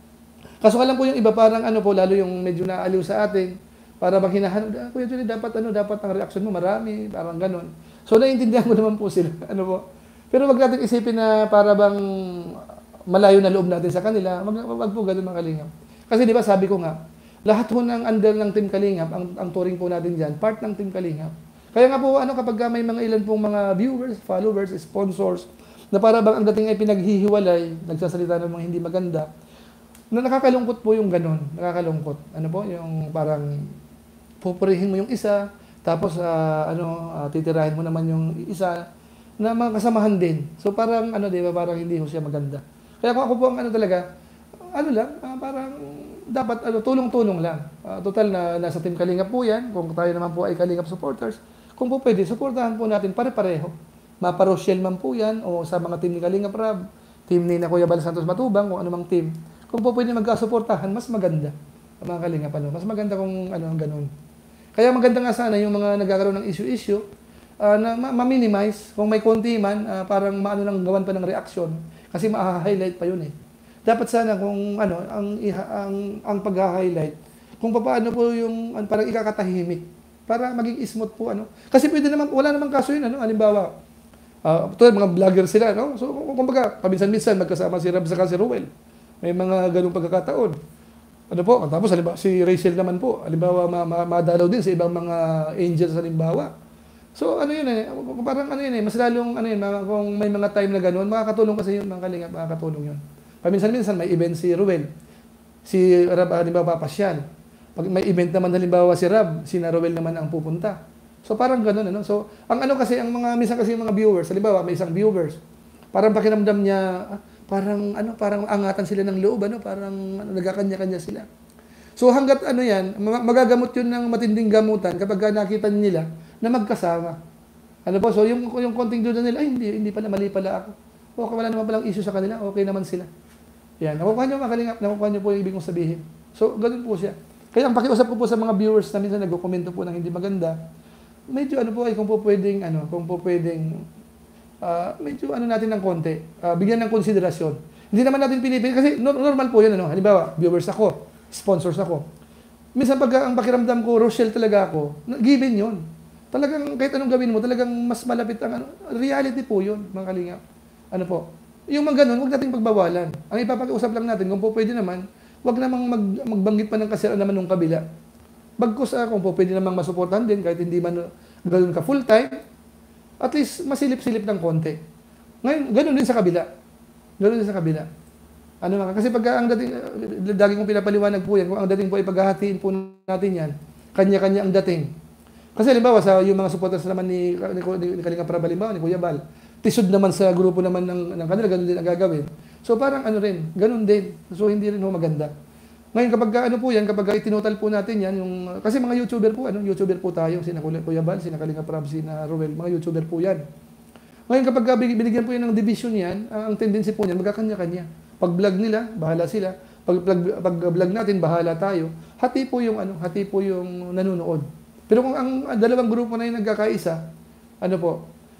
A: Kaso alam po yung iba, parang ano po, lalo yung medyo naaliw sa atin, para bang hinahanap, Kuya Johnny, dapat ano, dapat ang reaction mo marami, parang ganun. So naiintindihan ko naman po sila, ano po. Pero wag natin isipin na para bang malayo na loob natin sa kanila, wag, wag po ganun mga kalingap. Kasi di ba sabi ko nga, lahat po ng under ng Team Kalingap, ang, ang touring po natin dyan, part ng Team Kalingap. Kaya nga po, ano, kapag may mga ilan pong mga viewers, followers, sponsors, na para bang ang dating ay pinaghihiwalay, nagsasalita ng mga hindi maganda, na nakakalungkot po yung ganun, nakakalungkot. Ano po, yung parang pupurihin mo yung isa, tapos uh, ano, uh, titirahin mo naman yung isa na mga kasamahan din. So parang ano, 'di ba, parang hindi ho siya maganda. Kaya kung ako po ang ano talaga, ano lang, uh, parang dapat ano, tulong-tulong lang. Uh, total na nasa Team Kalingap po 'yan. Kung tayo naman po ay Kalingap supporters, kung po pwede, suportahan po natin pare-pareho. Mapa-Rochelle man po 'yan o sa mga team ni Kalingap Rab, team ni na Kuya Bal Santos Matubang, kung ano mang team. Kung po pwede magkasuportahan, mas maganda. Mga Kalingap, ano, mas maganda kung ano ang ganun. Kaya maganda nga sana yung mga nagkakaroon ng issue-issue uh, na ma-minimize. Kung may konti man, uh, parang maano lang gawan pa ng reaksyon. Kasi ma-highlight pa yun eh. Dapat sana kung ano, ang, ang, ang pag-highlight, kung paano po yung ano, parang ikakatahimik para maging smooth po ano. Kasi pwede naman, wala namang kaso yun ano, halimbawa, uh, ito mga vlogger sila, no? So kumbaga, paminsan-minsan magkasama si Rab saka si Ruel. May mga ganung pagkakataon. Ano po? Tapos halimbawa, si Rachel naman po, halimbawa ma ma madalaw din sa ibang mga angels halimbawa. So ano yun eh, parang ano yun eh, mas lalong ano yun, mga, kung may mga time na gano'n, makakatulong kasi yun, mga kalingap, makakatulong yun. Paminsan-minsan may event si Ruel, si Rab halimbawa papasyal. Pag may event naman halimbawa si Rab, si Ruel naman ang pupunta. So parang gano'n ano. So ang ano kasi, ang mga, minsan kasi yung mga viewers, halimbawa may isang viewers, parang pakiramdam niya, ah, parang ano, parang angatan sila ng loob, ano, parang ano, nagkakanya-kanya sila. So hangga't ano yan, magagamot yun ng matinding gamutan kapag nakita nila na magkasama. Ano po, so yung, yung konting duda nila, ay hindi, hindi pala, mali pala ako. Okay, wala naman palang issue sa kanila, okay naman sila. Yan, nakukuha nyo mga kalingap, nakukuha nyo po yung ibig kong sabihin. So, ganun po siya. Kaya ang pakiusap ko po sa mga viewers na minsan nagko-komento po ng hindi maganda, medyo ano po ay kung po pwedeng, ano, kung po pwedeng, Uh, medyo ano natin ng konti, uh, bigyan ng konsiderasyon. Hindi naman natin pinipili, kasi normal po yun, ano? Halimbawa, viewers ako, sponsors ako. Minsan pag ang pakiramdam ko, Rochelle talaga ako, given yun. Talagang kahit anong gawin mo, talagang mas malapit ang ano, reality po yun, mga kalingap. Ano po? Yung mga ganun, huwag nating pagbawalan. Ang ipapag-usap lang natin, kung po pwede naman, huwag namang mag, magbanggit pa ng kasiraan naman ng kabila. Bagkus uh, kung po pwede namang masuportahan din, kahit hindi man ganoon ka full time, at least masilip-silip ng konti. Ngayon, ganoon din sa kabila. Ganoon din sa kabila. Ano mga, kasi pag ang dating, uh, dagi kong pinapaliwanag po yan, kung ang dating po ay paghahatiin po natin yan, kanya-kanya ang dating. Kasi halimbawa, sa yung mga supporters naman ni, ni, ni, ni Kalinga Prab, halimbawa, ni Kuya Bal, tisod naman sa grupo naman ng, ng kanila, ganoon din ang gagawin. So parang ano rin, ganoon din. So hindi rin ho maganda. Ngayon, kapag ano po yan, kapag itinutal po natin yan, yung, kasi mga YouTuber po, ano, YouTuber po tayo, sina Kuya Bal, sina Kalinga Prab, sina Ruel, mga YouTuber po yan. Ngayon, kapag binigyan po yan ng division yan, ang tendency po niyan, magkakanya-kanya. Pag vlog nila, bahala sila. Pag vlog, pag vlog natin, bahala tayo. Hati po yung, ano, hati po yung nanonood. Pero kung ang dalawang grupo na yung nagkakaisa, ano po,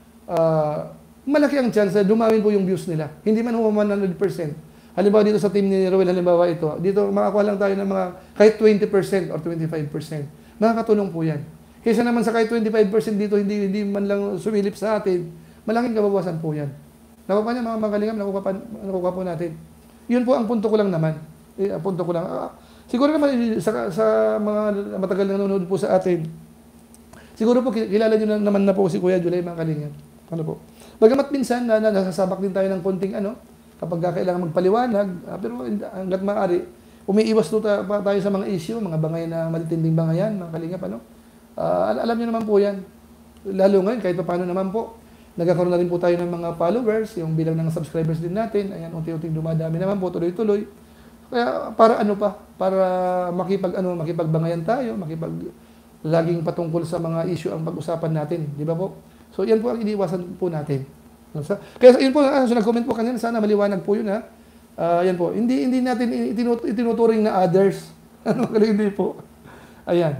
A: uh, malaki ang chance na dumawin po yung views nila. Hindi man one hundred percent. Halimbawa dito sa team ni Ruel, halimbawa ito, dito makakuha lang tayo ng mga kahit twenty percent or twenty-five percent. Makakatulong po yan. Kaysa naman sa kahit twenty-five percent dito, hindi, hindi man lang sumilip sa atin, malaking kabawasan po yan. Nakuha niya mga magalingam, nakuha, pa, nakuha po natin. Yun po ang punto ko lang naman. Eh, ang punto ko lang. Ah, siguro naman sa, sa mga matagal na nanonood po sa atin, siguro po kilala nyo na, naman na po si Kuya Julay, mga kalingam. Ano po? Bagamat minsan na, na nasasabak din tayo ng konting ano, kapag kailangan magpaliwanag, uh, pero hanggat maaari, umiiwas to ta, pa tayo sa mga issue, mga bangay na matitinding bangayan, mga kalingap, ano? Uh, al alam niyo naman po yan. Lalo ngayon, kahit paano naman po, nagkakaroon na rin po tayo ng mga followers, yung bilang ng subscribers din natin, ayan, unti-unting dumadami naman po, tuloy-tuloy. Kaya para ano pa, para makipag, ano, makipagbangayan tayo, makipag laging patungkol sa mga issue ang pag-usapan natin, di ba po? So yan po ang iniiwasan po natin. Kaya yun po, ah, so nag-comment po kanina, sana maliwanag po yun ha. Uh, yan po, hindi hindi natin itinut itinuturing na others. Ano, kaya hindi po. Ayan.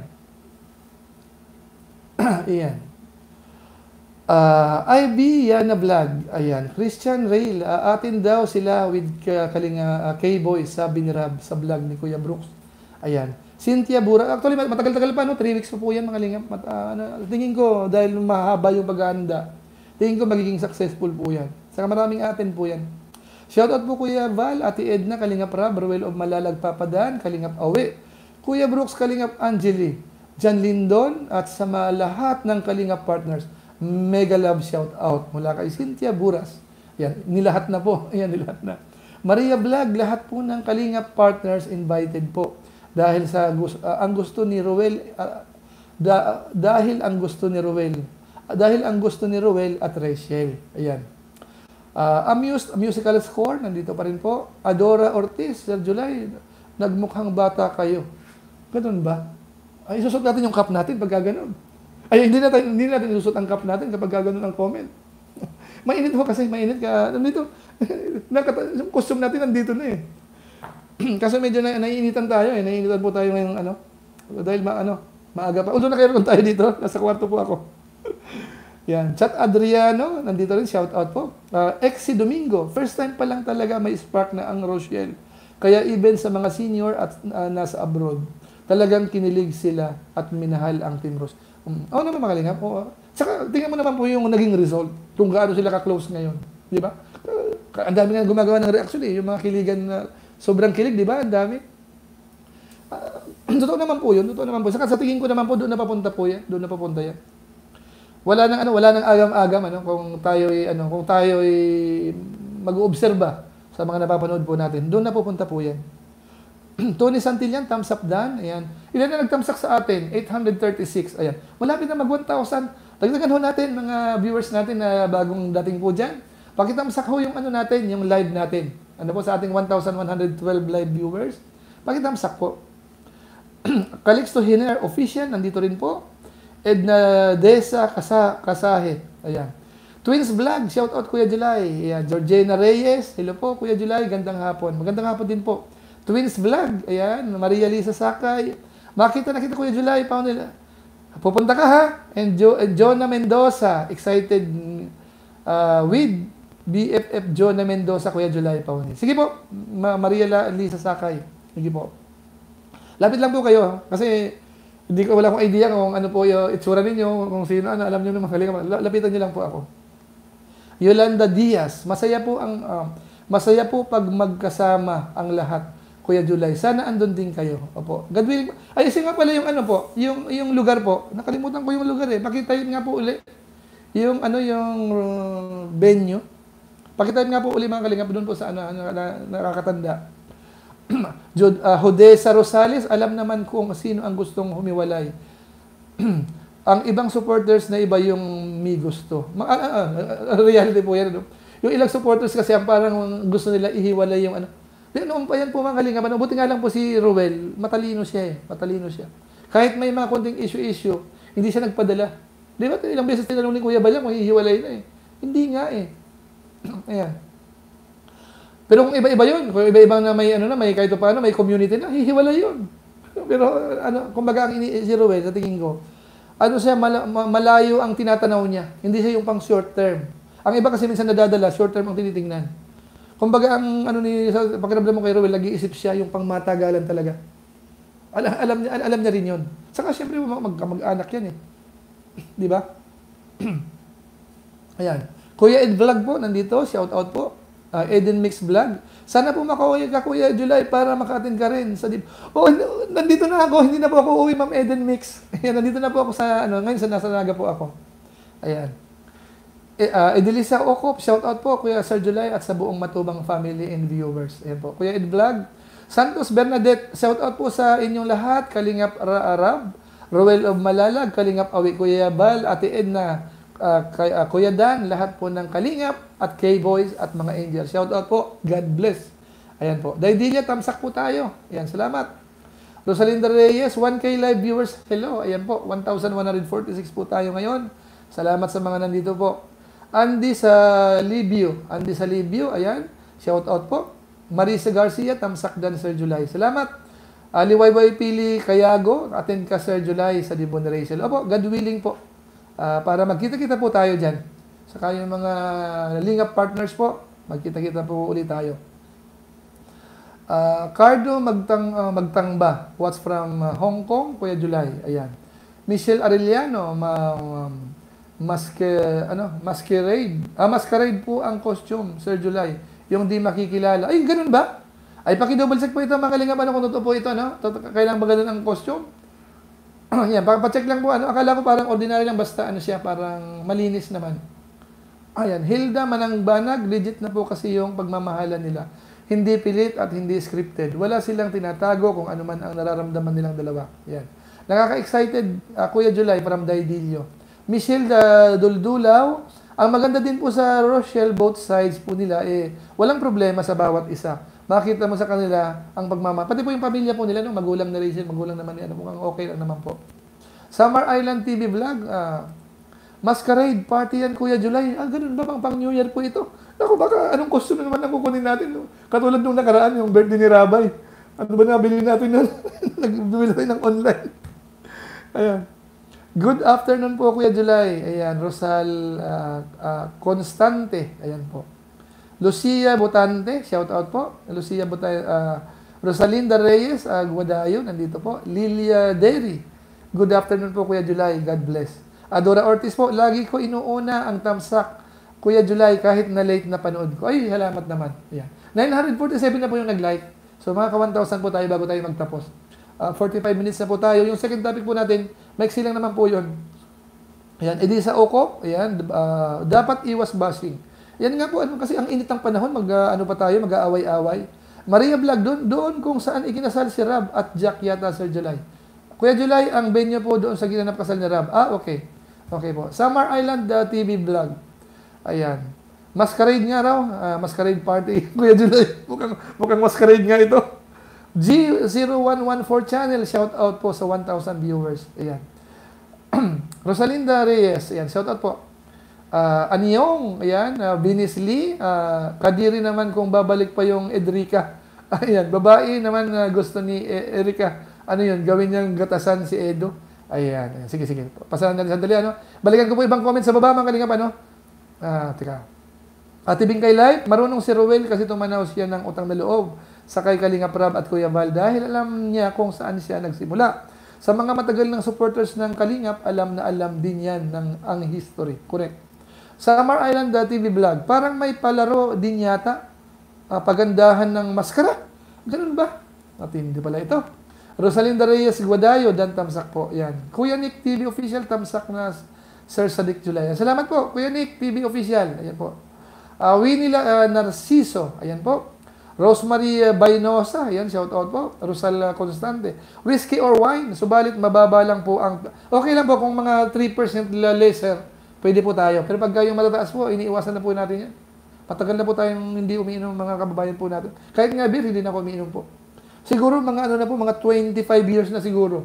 A: Ayan. Uh, I B, yan na vlog. Ayan. Christian Rail, uh, atin daw sila with uh, Kalinga uh, K-Boy, sabi ni Rab sa vlog ni Kuya Brooks. Ayan. Cynthia Bura, actually matagal-tagal pa, no? three weeks pa po yan, mga lingap. Mat, uh, ano, tingin ko, dahil mahaba yung paghahanda, tingin ko magiging successful po yan. Saka maraming atin po yan. Shoutout po Kuya Val, Ate Edna, Kalingap Rab, Ruel of Malalag Papadan, Kalingap Awe, Kuya Brooks, Kalingap Angeli, Jan Lindon, at sa mga lahat ng Kalingap partners, mega love shoutout mula kay Cynthia Buras. Yan, nilahat na po. Yan, nilahat na. Maria Vlog, lahat po ng Kalingap partners invited po. Dahil sa uh, ang gusto ni Ruel, uh, da, dahil ang gusto ni Ruel, uh, dahil ang gusto ni Ruel at Rachel. Ayan. Uh, Amused, musical score, nandito pa rin po. Adora Ortiz, Sir July, nagmukhang bata kayo. Ganun ba? Ay, isusot natin yung cup natin pagka ganun. Ay, hindi natin, hindi natin isusot ang cup natin kapag ganun ang comment. Mainit ho kasi, mainit ka. Nandito, yung costume natin nandito na eh. Kasi medyo na, naiinitan tayo eh. Naiinitan po tayo ngayong ano. Dahil ma, ano, maaga pa. Although nakairoon tayo dito. Nasa kwarto po ako. Yan. Chat Adriano. Nandito rin. Shout out po. Uh, Exi Domingo. First time pa lang talaga may spark na ang Rochelle. Kaya even sa mga senior at uh, nasa abroad. talagang kinilig sila at minahal ang Team Rose. Um, Oo naman mga kalingap. Oo. Saka tingnan mo naman po yung naging result kung gaano sila ka-close ngayon. Di ba? Uh, ang dami nga gumagawa ng reaction eh. Yung mga kiligan na sobrang kilig, di ba? Ang dami. Uh, totoo naman po yun. Totoo naman po. Saka sa tingin ko naman po, doon na papunta po yan. Doon na papunta yan. Wala nang ano, wala nang agam-agam ano kung tayo ay ano, kung tayo ay mag-oobserba sa mga napapanood po natin. Doon na pupunta po yan. Tony Santillan, thumbs up dan. Ayan. Ilan na nag-thumbs up sa atin? eight hundred thirty-six. Ayan. Malapit na mag one thousand. Dagdagan ho natin, mga viewers natin na bagong dating po dyan. Pakithumbs up ho yung ano natin, yung live natin. Ano po sa ating one thousand one hundred twelve live viewers. Pakithumbs up po. Calixto Hiner, official, nandito rin po. Edna Desa Kasa, Kasahe. Ayan. Twins Vlog, shout out Kuya July. Ayan. Georgina Reyes, hello po Kuya July, gandang hapon. Magandang hapon din po. Twins Vlog, ayan, Maria Lisa Sakay. Makita na kita Kuya July, paano nila? Pupunta ka ha? And, jo, and Jonah Mendoza, excited uh, with B F F Jonah Mendoza, Kuya July, paano. Sige po, Ma Maria Lisa Sakay. Sige po. Lapit lang po kayo, kasi hindi ko wala akong idea kung ano po yung itsura ninyo, kung sino, ano, alam niyo naman kalinga. Lapitan niyo lang po ako. Yolanda Diaz, masaya po ang uh, masaya po pag magkasama ang lahat. Kuya July, sana andun din kayo. Opo. God willing. Ay, kasi nga pala yung ano po, yung yung lugar po. Nakalimutan ko yung lugar eh. Pakitain nga po uli. Yung ano yung uh, venue. Pakitain nga po uli mga kalingap doon po sa ano, ano na, nakakatanda. Jod, uh, Hodesa Rosales, alam naman kung sino ang gustong humiwalay. Ang ibang supporters na iba yung may gusto. Ma uh, uh, uh, reality po yan. No? Yung ilang supporters kasi ang parang gusto nila ihiwalay yung ano. Noon pa yan po mga kalingap. Buti nga lang po si Ruel, matalino siya eh. Matalino siya. Kahit may mga konting issue-issue, hindi siya nagpadala. Di ba? Ilang beses tinanong ni Kuya Balang kung hihiwalay na eh. Hindi nga eh. Ayan. Pero kung iba-iba yun, kung iba-iba na may ano na, may kahit paano, may community na, hihiwalay yun. Pero ano, kumbaga ang ini si Ruel, sa tingin ko, ano siya, mal malayo ang tinatanaw niya. Hindi siya yung pang short term. Ang iba kasi minsan nadadala, short term ang tinitingnan. Kumbaga ang ano ni sa pakiramdam mo kay Ruel, nag-iisip siya yung pangmatagalan talaga. Alam, alam niya alam niya rin 'yon. Saka siyempre mag-anak yan eh. 'Di ba? Ayan. Kuya Ed Vlog po nandito, shout out po. Uh, Eden Mix Vlog. Sana po makauwi ka Kuya July para maka-attend ka rin sa dip. Oh, nandito na ako, hindi na po ako uwi Ma'am Eden Mix. Ayan, nandito na po ako sa ano, ngayon sa nasa Naga po ako. Ayan. Eh, uh, Edelisa Okop, shout out po Kuya Sir July at sa buong Matubang family and viewers. Ayan po. Kuya Ed Vlog. Santos Bernadette, shout out po sa inyong lahat. Kalingap Arab, Roel of Malalag, Kalingap Awi, Kuya Bal, Ate Edna, uh, kay, uh, Kuya Dan, lahat po ng Kalingap at K-Boys at mga angels. Shout out po. God bless. Ayan po. Daidilia, tamsak po tayo. Ayan, salamat. Rosalinda Reyes, one K live viewers. Hello. Ayan po. one thousand one hundred forty-six po tayo ngayon. Salamat sa mga nandito po. Andy sa Libyo. Andy sa Libyo, ayan. Shout out po. Marisa Garcia, tamsak dan Sir July. Salamat. Ali Y Y Pili Kayago, attend ka Sir July sa Dibon Rachel. Opo, God willing po. Uh, para magkita-kita po tayo dyan. Saka yung mga lingap partners po, magkita-kita po ulit tayo. Uh, Cardo Magtang, uh, Magtangba, what's from uh, Hong Kong, Kuya July. Ayan. Michelle Arellano, ma, um, Maske, ano, masquerade. Ah, masquerade po ang costume, Sir July. Yung di makikilala. Ay, ganun ba? Ay, paki-double check po ito, mga kalingap. Ano kung totoo po ito, no? Kailangan ba ganun ang costume? Yan, pa-check lang po. Ano? Akala ko parang ordinary lang, basta ano siya, parang malinis naman. Ayan, Hilda Manangbanag, legit na po kasi yung pagmamahalan nila. Hindi pilit at hindi scripted. Wala silang tinatago kung ano man ang nararamdaman nilang dalawa. Yan. Nakaka-excited, uh, Kuya July from Daidillo. Michelle uh, Duldulaw, ang maganda din po sa Rochelle, both sides po nila, eh, walang problema sa bawat isa. Makita mo sa kanila ang pagmama. Pati po yung pamilya po nila, no? Magulang na Rachel, magulang naman ni ano, mukhang okay lang naman po. Summer Island T V Vlog, uh, masquerade party yan, Kuya July. Ah, ganun ba pang pang New Year po ito? Naku, baka anong costume naman ang kukunin natin? No? Katulad nung nakaraan, yung birthday ni Rabay. Ano ba nabili natin nun? Nagbili tayo ng online. Ayan. Good afternoon po, Kuya July. Ayan, Rosal uh, uh, Constante. Ayan po. Lucia Botante, shout out po. Lucia Botante, uh, Rosalinda Reyes, uh, Guadayo, nandito po. Lilia Derry, good afternoon po Kuya July, God bless. Adora Ortiz po, lagi ko inuuna ang tamsak Kuya July kahit na late na panood ko. Ay, salamat naman. Ayan. nine forty-seven na po yung nag-like. So mga ka-one thousand po tayo bago tayo magtapos. Uh, forty-five minutes na po tayo. Yung second topic po natin, maiksi lang naman po yun. Ayan, edi sa Oko, ayan, uh, dapat iwas bashing. Yan nga po, ano, kasi ang init ng panahon, mag, uh, ano pa tayo, mag-aaway-away. Maria Vlog, doon, doon kung saan ikinasal si Rab at Jack yata, Sir July. Kuya July, ang venue po doon sa ginanap kasal ni Rab. Ah, okay. Okay po. Summer Island uh, T V Vlog. Ayan. Masquerade nga raw. Uh, masquerade party. Kuya July, mukhang, mukhang masquerade nga ito. G zero one one four channel, shout out po sa one thousand viewers. Ayan. Rosalinda Reyes, ayan, shout out po. Uh, Anyong, ayan, uh, Venice Lee, uh, Kadiri naman kung babalik pa yung Edrica. Ayan, babae naman uh, gusto ni e Erika. Ano yun, gawin niyang gatasan si Edo. Ayan, ayan. Sige, sige. Pasahan natin sandali, ano. Balikan ko po ibang comment sa baba, mga kalingap, ano. Ah, teka. Ate Bingkay Live, marunong si Ruel kasi tumanaw siya ng utang na loob sa kay Kalingap Rab at Kuya Val dahil alam niya kung saan siya nagsimula. Sa mga matagal ng supporters ng Kalingap, alam na alam din yan ng ang history. Correct. Summer Island T V Vlog, parang may palaro din yata, uh, pagandahan ng maskara. Ganun ba? At hindi pala ito. Rosalinda Reyes Guadayo, Dan Tamsak po. Yan. Kuya Nick T V Official, Tamsak na Sir Sadik Julay. Salamat po, Kuya Nick T V Official. Ayan po. Uh, Winnie uh, Narciso. Ayan po. Rosemary Bainosa, ayan, shout out po. Rosal Constante. Whiskey or wine, subalit mababa lang po ang... Okay lang po kung mga three percent lesser, pwede po tayo. Pero pagka yung matataas po, iniiwasan na po natin yan. Patagal na po tayong hindi umiinom mga kababayan po natin. Kahit nga beer, hindi na ako umiinom po. Siguro mga ano na po, mga twenty-five years na siguro.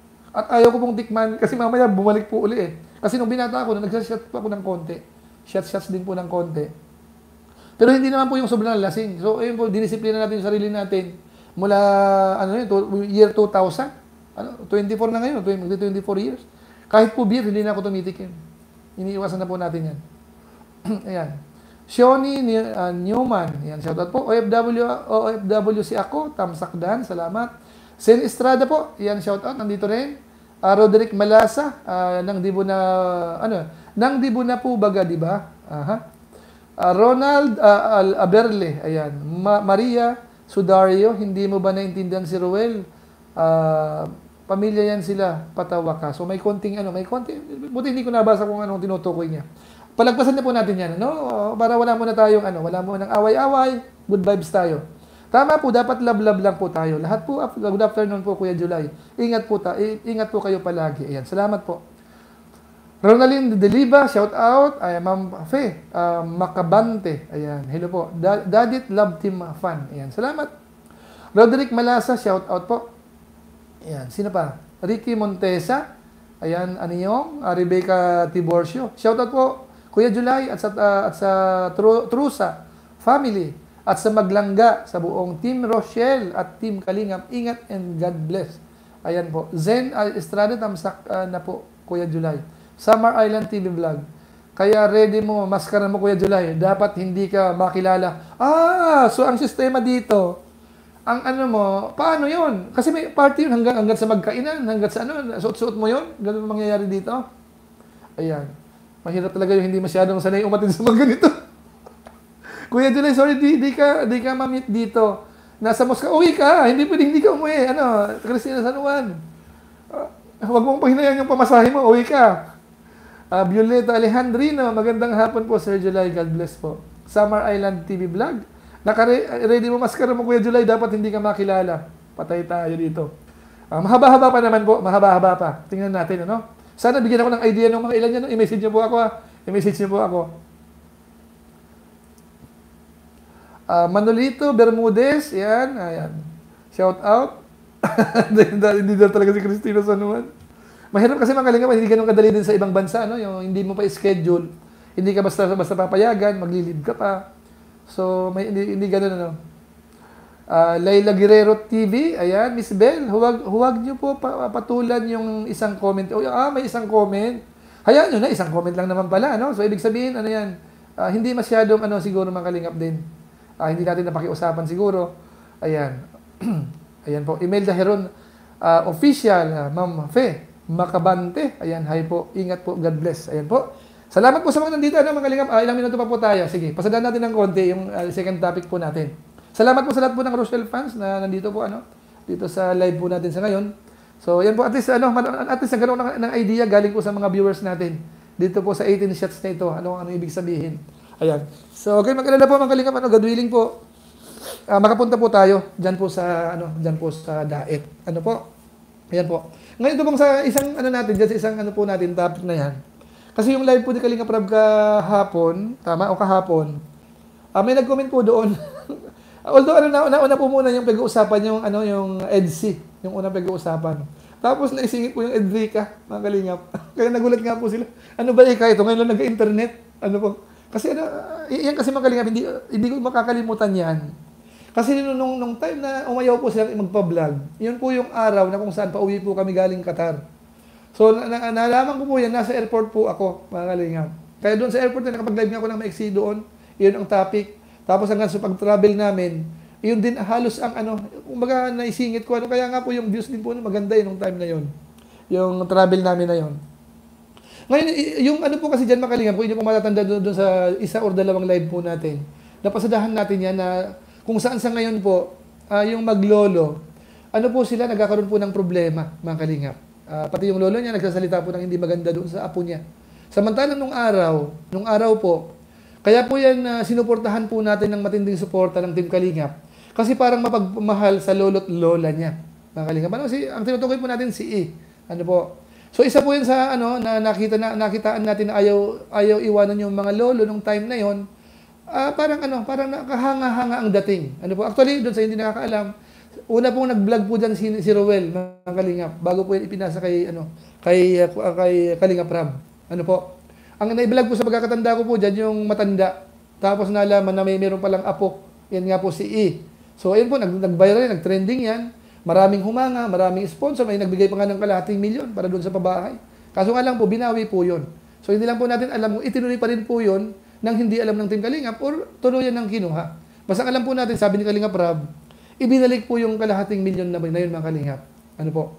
A: At ayaw ko pong tikman, kasi mamaya bumalik po uli eh. Kasi nung binata ako, nung nagsashot po ako ng konti, shot-shots din po ng konti. Pero hindi naman po yung sobrang lasing. So, ayun po, dinisiplina natin yung sarili natin mula, ano yun, year two thousand. Ano, twenty-four na ngayon, twenty-four years. Kahit po beer, hindi na ako tumitikim. Iniiwasan na po natin yan. Ayan. Shoni uh, Newman. Ayan, shoutout po. O F W, O F W si ako, Tamsakdan, salamat. Sen Estrada po, ayan, shoutout, nandito rin. Uh, Roderick Malasa, uh, nang dibo na, ano, nang dibo na po baga, di ba? Aha. Uh, Ronald uh, Aberle, ayan. Ma Maria Sudario, hindi mo ba naintindihan si Ruel? Uh, pamilya yan sila, patawa ka. So may konting ano, may konting, buti hindi ko nabasa kung anong tinutukoy niya. Palagpasan na po natin yan, no? Para wala muna tayong ano, wala muna ng away-away, good vibes tayo. Tama po, dapat love-love lang po tayo. Lahat po, good afternoon po Kuya July. Ingat po ta, ingat po kayo palagi. Ayan, salamat po. Ronaldin De Liva, shout out. Ay, Ma'am Fe, uh, Makabante. Ayan, hello po. Da Dadit Love Team Fan. Ayan, salamat. Roderick Malasa, shout out po. Ayan, sino pa? Ricky Montesa. Ayan, Aniyong, uh, Rebecca Tiborcio. Shout out po, Kuya July at sa, uh, at sa Tru Trusa family at sa Maglangga, sa buong Team Rochelle at Team Kalingap. Ingat and God bless. Ayan po. Zen uh, Estrada, tamsak uh, na po, Kuya July. Summer Island T V Vlog. Kaya ready mo, maskara mo Kuya July. Dapat hindi ka makilala. Ah, so ang sistema dito, ang ano mo, paano yun? Kasi may party yun hanggang, hanggang sa magkainan, hanggang sa ano, suot-suot mo yun. Ganun mangyayari dito. Ayan. Mahirap talaga yung hindi masyadong sanay umatid sa mga ganito. Kuya July, sorry, di, di ka, di ka ma-meet dito. Nasa Moscow, uwi ka. Hindi pwede, hindi ka umuwi. Ano, Cristina San Juan. Uh, huwag mong pahinayan yung pamasahe mo, uwi ka. Uh, Violeta Alejandrino, magandang hapon po, Sir July. God bless po. Summer Island T V Vlog. Naka-ready mo maskara mo, Kuya July. Dapat hindi ka makilala. Patay tayo dito. Uh, mahaba-haba pa naman po. Mahaba-haba pa. Tingnan natin, ano? Sana bigyan ako ng idea ng mga ilan yan. No? I-message niyo po ako, ha? I-message niyo po ako. Uh, Manolito Bermudez. Yan. Ayan. Shout out. Hindi daw talaga si Cristina San Juan. Mahirap kasi mga kalingap, hindi ganun kadali din sa ibang bansa, no? Yung hindi mo pa schedule, hindi ka basta basta papayagan, maglilid ka pa. So, may hindi, hindi ganun, ano. Uh, Layla Guerrero T V, ayan, Miss Bell, huwag, huwag niyo po pa, patulan yung isang comment. Oh, ah, may isang comment. Hayaan nyo na, isang comment lang naman pala, no? So, ibig sabihin, ano yan, uh, hindi masyadong, ano, siguro mga kalingap din. Uh, hindi natin napakiusapan siguro. Ayan. Ayan po, email Daheron uh, official, uh, Ma'am Fe Macabante. Ayan, hi po, ingat po, God bless. Ayan po. Salamat po sa mga nandito, ano, mga kalingap. Uh, ilang minuto pa po tayo. Sige, pasadaan natin ng konti yung uh, second topic po natin. Salamat po sa lahat po ng Rochelle fans na nandito po, ano, dito sa live po natin sa ngayon. So, yan po, at least, ano, at least nagkaroon ng, ng idea galing po sa mga viewers natin. Dito po sa eighteen shots na ito, ano, ano ibig sabihin. Ayan. So, okay, mag-alala po mga kalingap, ano, God willing po, uh, makapunta po tayo dyan po sa, ano, dyan po sa Daet. Ano po? Ayan po. Ngayon ito pong sa isang, ano natin, dyan sa isang, ano po natin, topic na yan. Kasi yung live po ni Kalinga Prab kahapon, tama, o kahapon, uh, may nag-comment po doon. Although, ano, nauna, nauna po muna yung pag-uusapan, yung, ano, yung E D C, yung unang pag-uusapan. Tapos, naisingit po yung Edrica, mga Kalingap. Kaya nagulat nga po sila. Ano ba ika ito? Ngayon lang nag-internet. Ano po? Kasi ano, yan kasi mga Kalingap, hindi, hindi ko makakalimutan yan. Kasi nung, nung time na umayaw po silang magpa-vlog, yun po yung araw na kung saan pauwi po kami galing Qatar. So, na, na, nalaman ko po yan, nasa airport po ako, mga Kalingap. Kaya doon sa airport na nakapag-live nga ako ng maiksi doon, yun ang topic. Tapos hanggang sa pag-travel namin, yun din halos ang ano, kumbaga naisingit ko, ano, kaya nga po yung views din po maganda yun nung time na yun. Yung travel namin na yun. Ngayon, yung ano po kasi dyan makalingan, kung hindi po matatanda doon, doon sa isa or dalawang live po natin, napasadahan natin yan na kung saan sa ngayon po, uh, yung maglolo, ano po sila, nagkakaroon po ng problema, mga kalingap. Uh, pati yung lolo niya, nagsasalita po ng hindi maganda doon sa apo niya. Samantalang nung araw, nung araw po, kaya po yan, uh, sinuportahan po natin ng matinding suporta ng Team Kalingap. Kasi parang mapagmahal sa lolo't lola niya. Mga Kalingap. Ano, si, ang tinutukoy po natin si E. Ano po? So isa po yun sa ano, na nakita na, nakitaan natin na ayaw, ayaw iwanan yung mga lolo nung time na yon. Uh, parang ano, parang nakahanga-hanga ang dating. Ano po? Actually, doon sa hindi nakakaalam, una pong nag-vlog po dyan si, si Rowel, mga Kalingap, bago po yun ipinasa kay, ano, kay, uh, kay Kalingap Rab. Ano po? Ang na-vlog po sa pagkakatanda ko po dyan, yung matanda. Tapos nalaman na may meron palang apo. Yan nga po si E. So, ayun po, nag-viral, nag-trending yan. Maraming humanga, maraming sponsor. May nagbigay pa nga ng kalahating milyon para doon sa pabahay. Kaso nga lang po, binawi po yun. So, hindi lang po natin alam kung itinuloy pa rin po yun nang hindi alam ng Team Kalingap or tuluyan ng kinuha. Basta alam po natin, sabi ni Kalingap Rab, ibinalik po yung kalahating milyon na, na yun, mga Kalingap. Ano po?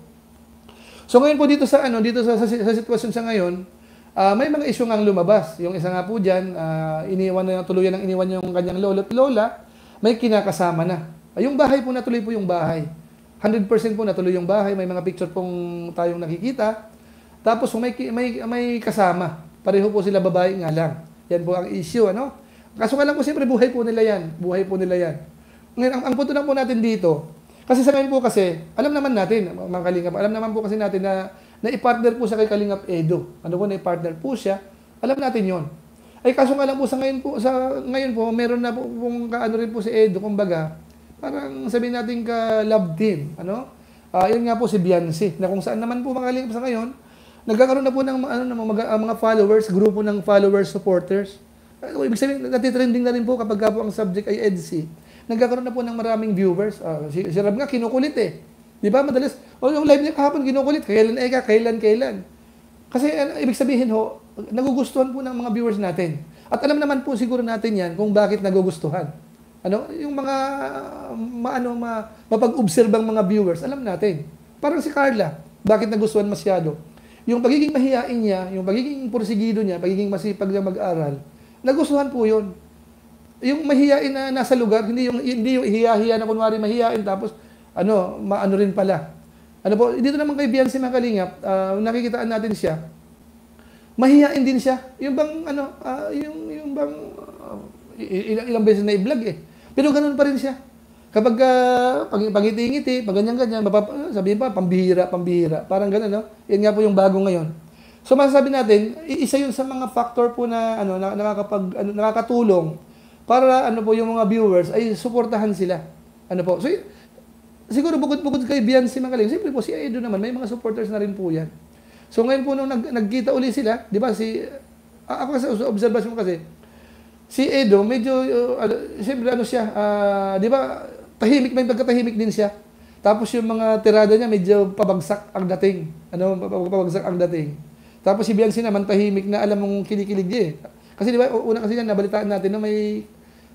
A: So, ngayon po dito sa, ano, dito sa, sa, sa sitwasyon sa ngayon, uh, may mga isyu ngang lumabas. Yung isa nga po dyan, uh, iniwan na, tuluyan ng iniwan yung kanyang lolo at lola, may kinakasama na. Yung bahay po, natuloy po yung bahay. one hundred percent po natuloy yung bahay. May mga picture pong tayong nakikita. Tapos may, may, may kasama. Pareho po sila babae nga lang. Yan po ang issue, ano? Kaso nga lang po, siyempre, buhay po nila yan. Buhay po nila yan. Ngayon, ang, ang punto lang po natin dito, kasi sa ngayon po kasi, alam naman natin, mga Kalingap, alam naman po kasi natin na, na i-partner po siya kay Kalingap Edo. Ano po, na i-partner po siya. Alam natin yon. Ay kaso nga lang po sa ngayon po, sa ngayon po, meron na po kung kaano rin po si Edo, kumbaga, parang sabihin natin ka love team, ano? Ah, uh, yun nga po si Beyonce, na kung saan naman po mga Kalingap sa ngayon, nagkakaroon na po ng ano ng mga, mga followers, grupo ng followers, supporters. Uh, ibig sabihin, natitrending na rin po kapag po ang subject ay E D C. Nagkakaroon na po ng maraming viewers. Uh, si, si Rab nga kinukulit eh. Di ba? Madalas, oh, yung live niya kahapon kinukulit, kailan eka, kailan kailan. Kasi uh, ibig sabihin ho, nagugustuhan po ng mga viewers natin. At alam naman po siguro natin yan kung bakit nagugustuhan. Ano, yung mga maano ma, mapag-obserbang mga viewers, alam natin. Parang si Carla, bakit nagustuhan masyado? Yung pagiging mahiyain niya, yung pagiging porsigido niya, pagiging masipag niya mag-aral, nagustuhan po 'yon. Yung mahiyain na nasa lugar, hindi yung hindi yung hiya-hiya na kunwari mahiyain tapos ano, maano rin pala. Ano po, dito naman kay Beyonce mga Kalingap, uh, nakikitaan natin siya. Mahiyain din siya. Yung bang ano, uh, yung yung bang uh, ilang, ilang beses na i-vlog eh. Pero ganoon pa rin siya. Kapag uh, pag, pangiti-ngiti, pag ganyan-ganyan, sabihin pa, pambihira, pambihira. Parang gano'n, no? Yan nga po yung bago ngayon. So, masasabi natin, isa yun sa mga factor po na, ano, na nakakapag, ano, nakakatulong para, ano po, yung mga viewers ay suportahan sila. Ano po? So, siguro bukod-bukod kay Beyonce Magaling, siyempre po, si Edo naman, may mga supporters na rin po yan. So, ngayon po, nung nag, nagkita uli sila, di ba, si, ako kasi, observation ko kasi, si Edo, medyo, uh, siyempre, ano siya, uh, di ba, tahimik, may pagkatahimik din siya. Tapos yung mga tirada niya, medyo pabagsak ang dating. Ano, pabagsak ang dating. Tapos si Beyonce naman, tahimik na alam mong kinikilig niya eh. Kasi di ba, una kasi yan, nabalitaan natin na may,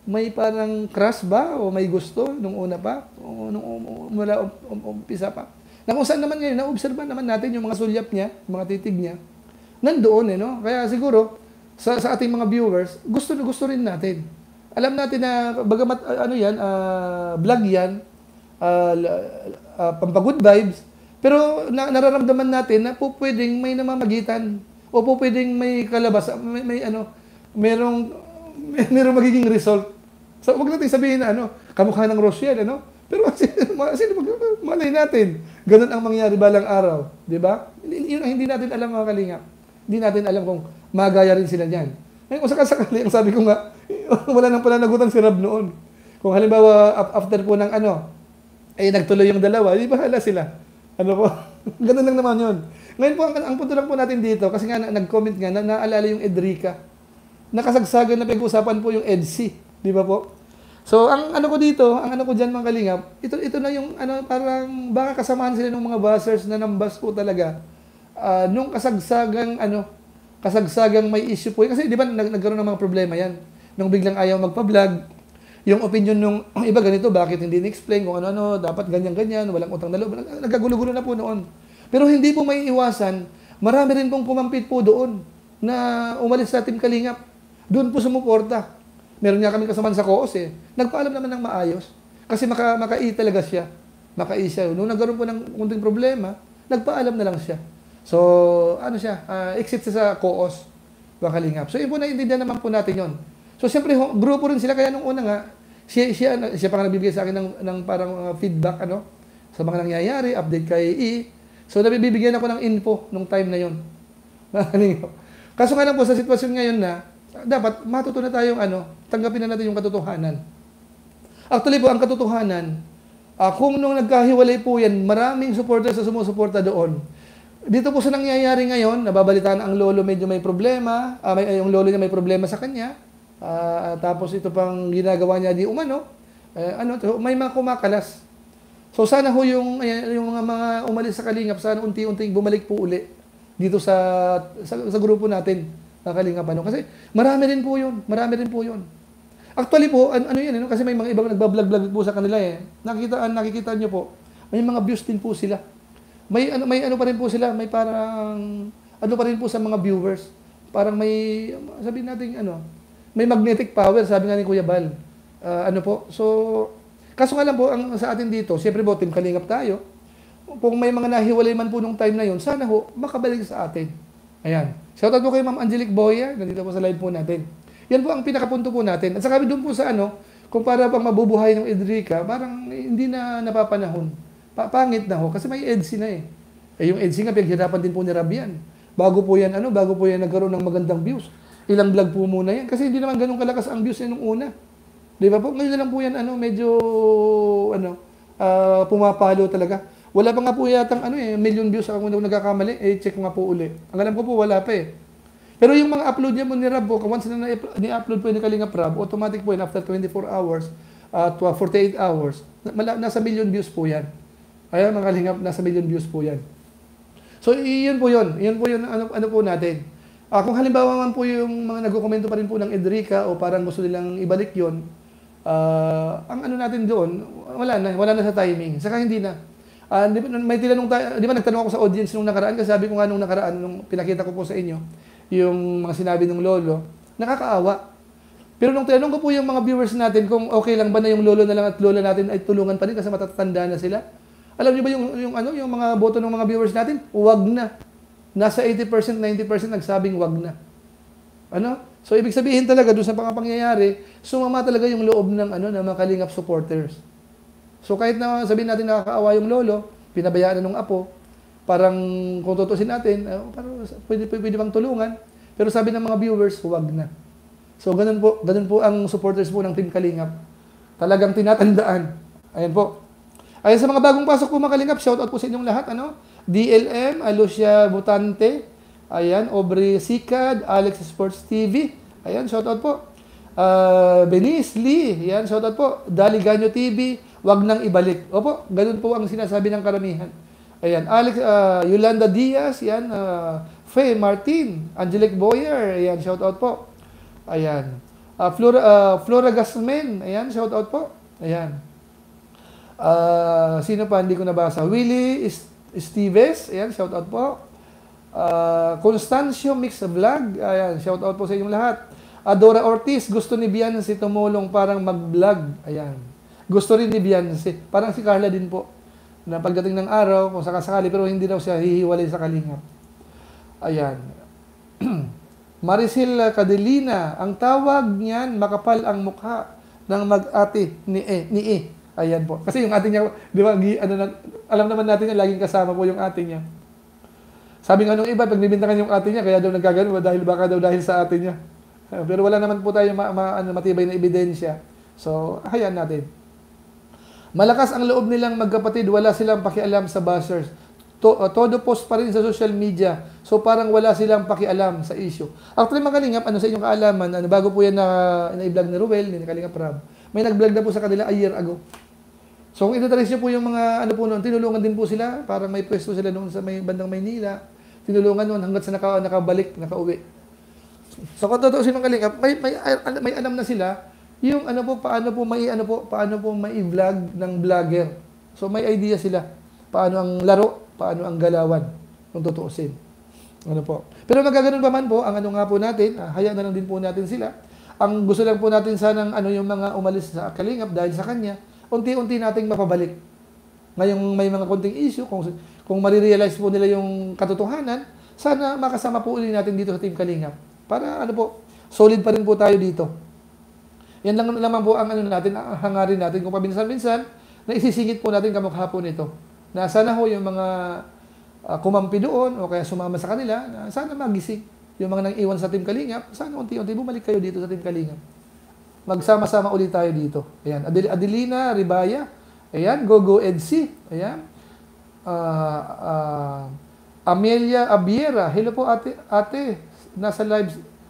A: may parang crush ba o may gusto nung una pa o nung um, um, mula um, um, umpisa pa. Na kung saan naman ngayon, na-observe naman natin yung mga sulyap niya, yung mga titig niya, nandoon eh, no? Kaya siguro, sa, sa ating mga viewers, gusto na gusto rin natin. Alam natin na, bagamat uh, ano yan, uh, vlog yan, uh, uh, pampagood vibes, pero na, nararamdaman natin na po pwedeng may namamagitan o po pwedeng may kalabas, may, may ano, merong, may, merong magiging result. So, wag natin sabihin na ano, kamukha ng Rochelle, ano? Pero sino malay natin? Ganun ang mangyari balang araw. Di ba? Yun ang hindi natin alam mga kalingap. Hindi natin alam kung magaya rin sila niyan. Ngayon, kung sakasakali, ang sabi ko nga, wala nang pananagutan si Rab noon. Kung halimbawa, after po ng ano, ay nagtuloy yung dalawa, di ba hala sila? Ano po? Ganun lang naman yun. Ngayon po, ang, ang punto lang po natin dito, kasi nga nag-comment nga, na, naalala yung Edrica. Nakasagsagan na pag-usapan po yung EDSI. Di ba po? So, ang ano ko dito, ang ano ko dyan mga kalingap, ito, ito na yung ano, parang baka kasamahan sila ng mga buzzers na nambas po talaga. Uh, nung kasagsagang, ano, kasagsagang may issue po. Kasi di ba nag nagkaroon ng mga problema yan. Nung biglang ayaw magpa-vlog, yung opinion nung iba ganito, bakit hindi ni-explain kung ano-ano, dapat ganyan-ganyan, walang utang na loob. Nagkagulo-gulo na po noon. Pero hindi po may iwasan, marami rin pong kumampit po doon na umalis sa Team Kalingap. Doon po sumuporta. Meron nga kami kasamaan sa Coos eh. Nagpaalam naman ng maayos. Kasi maka, makai talaga siya. Makai siya. Nung nagkaroon po ng kunting problema, nagpaalam na lang siya. So, ano siya, uh, exit siya sa Coos, Kalingap. So, yun po naiintindihan naman po natin yon. So, siyempre, grupo rin sila. Kaya nung una nga, siya, siya, siya pa nga nagbibigay sa akin ng, ng parang uh, feedback, ano, sa mga nangyayari, update kay E. So, nabibigyan ako ng info nung time na yon. Kaso nga lang po, sa sitwasyon ngayon na, dapat matuto na tayong ano, tanggapin na natin yung katotohanan. Actually po, ang katotohanan, uh, kung nung nagkahiwalay po yan, maraming supporters na sumusuporta doon. Dito po sa nangyayari ngayon, nababalitaan ang lolo medyo may problema, uh, may, yung lolo niya may problema sa kanya, uh, tapos ito pang ginagawa niya di umano, uh, ano, may mga kumakalas. So sana ho yung, yung mga, mga umalis sa Kalingap, sana unti-unting bumalik po uli dito sa, sa, sa grupo natin. Kalingap ano. Kasi marami rin po yun. Marami rin po yun. Actually po, an ano yan, ano? Kasi may mga ibang nagbablog-vlog po sa kanila eh. Nakikita, nakikita nyo po, may mga views din po sila. May ano, may ano pa rin po sila, may parang, ano pa rin po sa mga viewers. Parang may, sabihin natin, ano, may magnetic power, sabi nga ni Kuya Bal. Uh, ano po, so, kaso nga lang po, ang sa atin dito, siyempre po, Team Kalingap tayo. Kung may mga nahiwalay man po nung time na yun, sana ho, makabalik sa atin. Ayan. Shoutout po kay Ma'am Angelique Boya, nandito po sa live po natin. Yan po ang pinakapunto po natin. At saka doon po sa ano, kung para pang mabubuhay ng Edrica, parang hindi na napapanahon. Papangit na ho, kasi may EDSI na eh. Eh yung EDSI nga, pinaghirapan din po ni Rab yan. Bago po yan, ano, bago po yan nagkaroon ng magandang views. Ilang vlog po muna yan. Kasi hindi naman ganun kalakas ang views yan nung una. Di ba po? Ngayon na lang po yan, ano, medyo, ano, uh, pumapalo talaga. Wala pa nga po yatang ano eh, million views ako kung nagkakamali, eh check nga po uli. Ang alam ko po wala pa eh. Pero yung mga upload niya mo ni Rab po, once na ni-upload po ni Kalingap Rab, automatic po yan after twenty-four hours, uh, forty-eight hours, na, nasa million views po yan. Ayan mga Kalingap, nasa million views po yan. So iyon po yun, iyon po yun, ano, ano po natin. Uh, kung halimbawa man po yung mga nagko-komento pa rin po ng Edrica o parang gusto nilang ibalik yun, uh, ang ano natin doon, wala na, wala na sa timing. Saka hindi na. Uh, di ba, may tinanong tayo, di ba nagtanong ako sa audience nung nakaraan, kasi sabi ko nga nung nakaraan, nung pinakita ko po sa inyo, yung mga sinabi ng lolo, nakakaawa. Pero nung tinanong ko po yung mga viewers natin, kung okay lang ba na yung lolo na lang at lola natin ay tulungan pa rin kasi matatanda na sila. Alam niyo ba yung, yung, ano, yung mga boto ng mga viewers natin? Wag na. Nasa eighty percent, ninety percent nagsabing wag na. Ano? So, ibig sabihin talaga, doon sa pangyayari, sumama talaga yung loob ng, ano, ng mga Kalingap supporters. So kahit na sabihin natin nakakaawa yung lolo, pinabayaan na ng apo, parang kung tutusin natin, uh, parang pwede, pwede bang tulungan? Pero sabi ng mga viewers, huwag na. So ganun po, ganun po ang supporters po ng Team Kalingap. Talagang tinatandaan. Ayan po. Ayan sa mga bagong pasok po mga Kalingap, shoutout po sa inyong lahat. Ano? D L M, Alucia Butante, ayan, Aubrey Sikad, Alex Sports T V, ayan, shoutout po. Uh, Benice Lee, ayan, shoutout po. Dali Ganyo T V, wag nang ibalik. Opo, ganun po ang sinasabi ng karamihan. Ayan, Alex, uh, Yolanda Diaz, yan, uh, Faye Martin, Angelique Boyer, ayan, shout out po. Ayan. Uh, Flora, uh, Flora Gasmen, ayan, shout out po. Ayan. Uh, sino pa, hindi ko nabasa. Willie Esteves, ayan, shout out po. Uh, Constancio Mix Vlog, ayan, shout out po sa inyong lahat. Adora Ortiz, gusto ni Biancy tumulong parang mag-vlog, ayan. Gusto rin ni Biancy, parang si Carla din po, na pagdating ng araw, kung sakasakali, pero hindi daw siya hihiwalay sa Kalingap. Ayan. Maricel Cadelina, ang tawag niyan, makapal ang mukha ng mag-ate ni E. Ni E. Ayan po. Kasi yung ate niya, di ba, ano, alam naman natin na laging kasama po yung ate niya. Sabi nga nung iba, pag nibintangan yung ate niya, kaya daw nagkagano, dahil baka daw dahil sa ate niya. Pero wala naman po tayo ma, ma, ano, matibay na ebidensya. So, hayaan natin. Malakas ang loob nilang magkapatid, wala silang pakialam sa bashers. To, uh, todo post pa rin sa social media. So, parang wala silang pakialam sa issue. Actually, mga Kalingap, ano sa inyong kaalaman, ano, bago po yan na, na-vlog ni Ruel, ni Kalingap Rab, may nag-vlog na po sa kanila a year ago. So, kung itatrace nyo po yung mga, ano po noon, tinulungan din po sila, parang may pwesto sila noon sa may bandang Maynila. Tinulungan noon hanggat sa naka, nakabalik, nakauwi. So, kung totoo si mga Kalingap, may, may, may alam na sila, yung ano po, paano po may, ano po, paano po may vlog ng vlogger. So, may idea sila. Paano ang laro, paano ang galawan, kung tutuusin. Ano po. Pero magkaganon pa man po, ang ano nga po natin, ah, hayaan na lang din po natin sila. Ang gusto lang po natin sanang ano yung mga umalis sa Kalingap dahil sa kanya, unti-unti nating mapabalik. Ngayong may mga konting issue, kung, kung marirealize po nila yung katotohanan, sana makasama po ulit natin dito sa Team Kalingap. Para ano po, solid pa rin po tayo dito. Yan lang naman po ang ano natin, ang hangarin natin kung paminsan-minsan na isisingit po natin kamukha po nito. Na sana ho yung mga uh, kumampi doon o kaya sumama sa kanila, na sana magising. Yung mga nang iwan sa Team Kalingap, sana unti-unti bumalik kayo dito sa Team Kalingap. Magsama-sama ulit tayo dito. Ayan, Adel Adelina Ribaya. Ayan, Gogo Edsi. Ayan. Uh, uh, Amelia Abiera. Hello po ate, ate. Nasa live,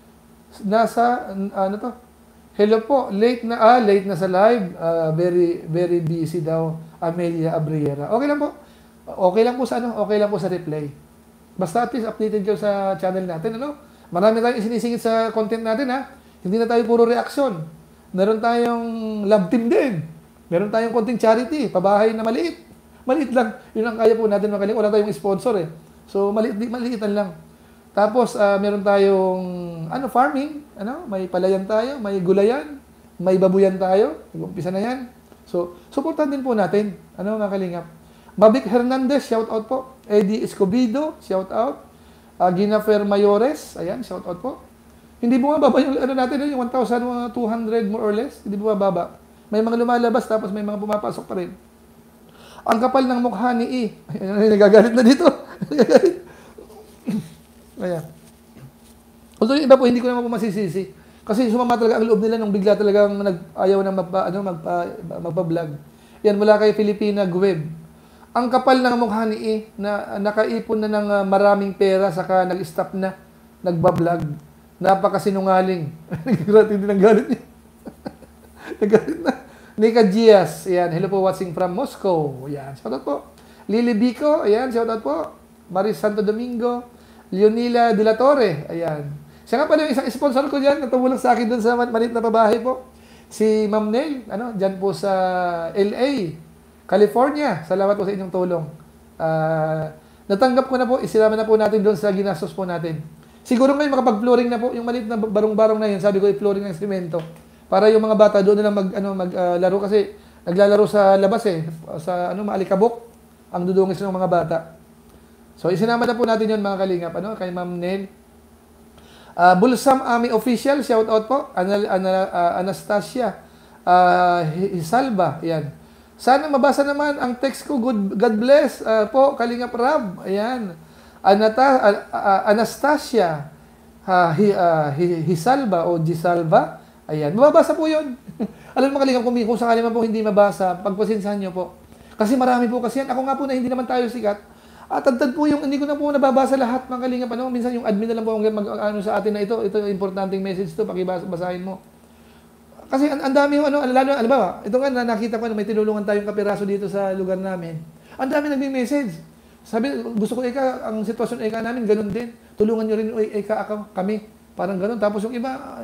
A: nasa, ano to? Hello po, late na, ah, late na sa live. Uh, very, very busy daw, Amelia Abriera. Okay lang po. Okay lang po sa ano, okay lang po sa replay. Basta at least updated kayo sa channel natin, ano? Marami tayong isinisingit sa content natin, ha? Hindi na tayo puro reaction. Meron tayong love team din. Meron tayong konting charity, pabahay na maliit. Maliit lang. Yun ang kaya po natin makaling. Wala tayong sponsor, eh. So, maliit, maliitan lang. Tapos, uh, meron tayong, ano, farming, ano, may palayan tayo, may gulayan, may babuyan tayo, nag-umpisa na yan. So, supportan din po natin, ano, mga Kalingap. Mavic Hernandez, shout out po. Eddie Escobido, shout out. Uh, Ginafer Mayores, ayan, shout out po. Hindi bumababa yung, ano natin, yung one thousand two hundred more or less, hindi bumababa. May mga lumalabas, tapos may mga pumapasok pa rin. Ang kapal ng mukha ni E. Ayan, nagagalit na dito. Nagagalit. Ayan. Although yung iba po, hindi ko naman po masisisi. Kasi sumama talaga ang loob nila nung bigla talagang nag-ayaw na magpa, ano, magpa, magpa-vlog. Yan, mula kay Filipina Gweb. Ang kapal ng mukha ni E, na nakaipon na ng uh, maraming pera, saka nag-stop na, nagba-vlog. Napakasinungaling. Hindi nang galit niya. Nagalit na. Nika Gias, ayan, hello po, watching from Moscow. Ayan, shoutout po. Lily Bico, ayan, shoutout po. Maris Santo Domingo. Leonila de la Torre, ayan. Siya nga pala yung isang sponsor ko dyan, natulong sa akin dun sa maliit na pabahay po. Si Ma'am Nel, ano, dyan po sa L A, California. Salamat po sa inyong tulong. Uh, natanggap ko na po, isinama na po natin doon sa ginastos po natin. Siguro ngayon makapag-flooring na po, yung maliit na barong-barong na yun, sabi ko, i-flooring ng simento. Para yung mga bata doon na lang mag, ano, maglaro uh, kasi naglalaro sa labas eh, sa ano, maalikabok, ang dudungis ng mga bata. So, isinama na po natin yun, mga Kalingap, ano, kay Ma'am Nel. Uh, Bulsam Ami Official, shout out po. Ana, Ana, uh, Anastasia uh, Hisalba, ayan. Sana mabasa naman ang text ko, good, God bless uh, po, Kalingap Rab, ayan. Anata, uh, uh, Anastasia uh, hi, uh, Hisalba o Gisalba, ayan. Mababasa po yun. Alam mo, Kalingap, kung, kung sakali man po hindi mabasa, pagpasinsahan nyo po. Kasi marami po kasi yan. Ako nga po na hindi naman tayo sikat. At tagtad po yung, hindi ko na po nababasa lahat, mga Kalingap. Ano, minsan yung admin na lang po ang mag-ano sa atin na ito, ito yung importanteng message to, pakibasahin mo. Kasi ang, ang dami yung, ano, lalo, ano ba, ito nga, nakita ko na may tinulungan tayong kapiraso dito sa lugar namin. Ang dami nagme-message. Sabi, gusto ko, Eka, ang sitwasyon Eka namin, ganun din. Tulungan nyo rin, Eka, ako, kami. Parang ganun. Tapos yung iba, ano,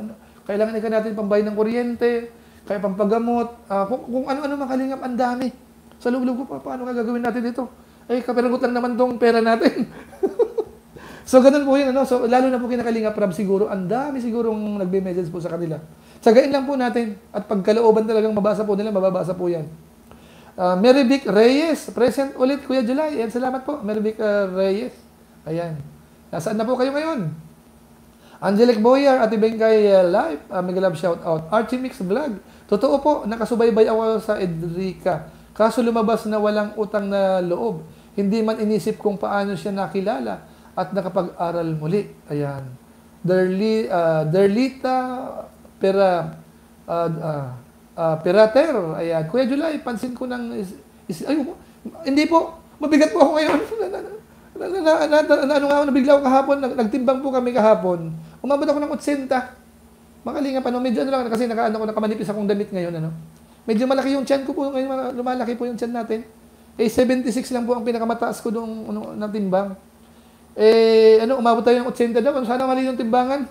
A: kailangan ka natin pambayad ng kuryente, kaya pampagamot, uh, kung, kung ano-ano mga kalingap, ang dami. Sa loob-loob ko, pa, paano ka gagawin natin dito? Eh, kapiragot lang naman tong pera natin. So, ganun po yun. Ano? So, lalo na po kinakalingap Rab siguro, ang dami sigurong nagbe-message po sa kanila. Sagain lang po natin. At pagkalooban talagang mabasa po nila, mababasa po yan. Uh, Mary Vic Reyes, present ulit, Kuya July. Ayan, salamat po, Mary Vic uh, Reyes. Ayan. Nasaan na po kayo ngayon? Angelic Boyar, Ate Bengkay uh, Live, uh, mega love shout out. Archie Mix Vlog. Totoo po, nakasubaybay ako sa Edrica. Kaso lumabas na walang utang na loob. Hindi man inisip kung paano siya nakilala at nakapag-aral muli. Ayan. Derli, uh, Derlita Pera uh, uh, uh, Perater. Ayan. Kuya July, pansin ko ng is, is, ay, hindi po. Mabigat po ako ngayon. na, na, na, na, na, ano nga ako, nabigla ako kahapon. Nag, nagtimbang po kami kahapon. Umabot ako ng eighty. Makalinga pa, no? Medyo ano lang, kasi naka, ano, nakamanipis akong damit ngayon, ano? Medyo malaki yung tiyan ko po ngayon, lumalaki po yung tiyan natin. Eh, seventy-six lang po ang pinakamataas ko doong ano, na timbang. Eh, ano, umabot tayo ng eighty daw, sana mali yung timbangan.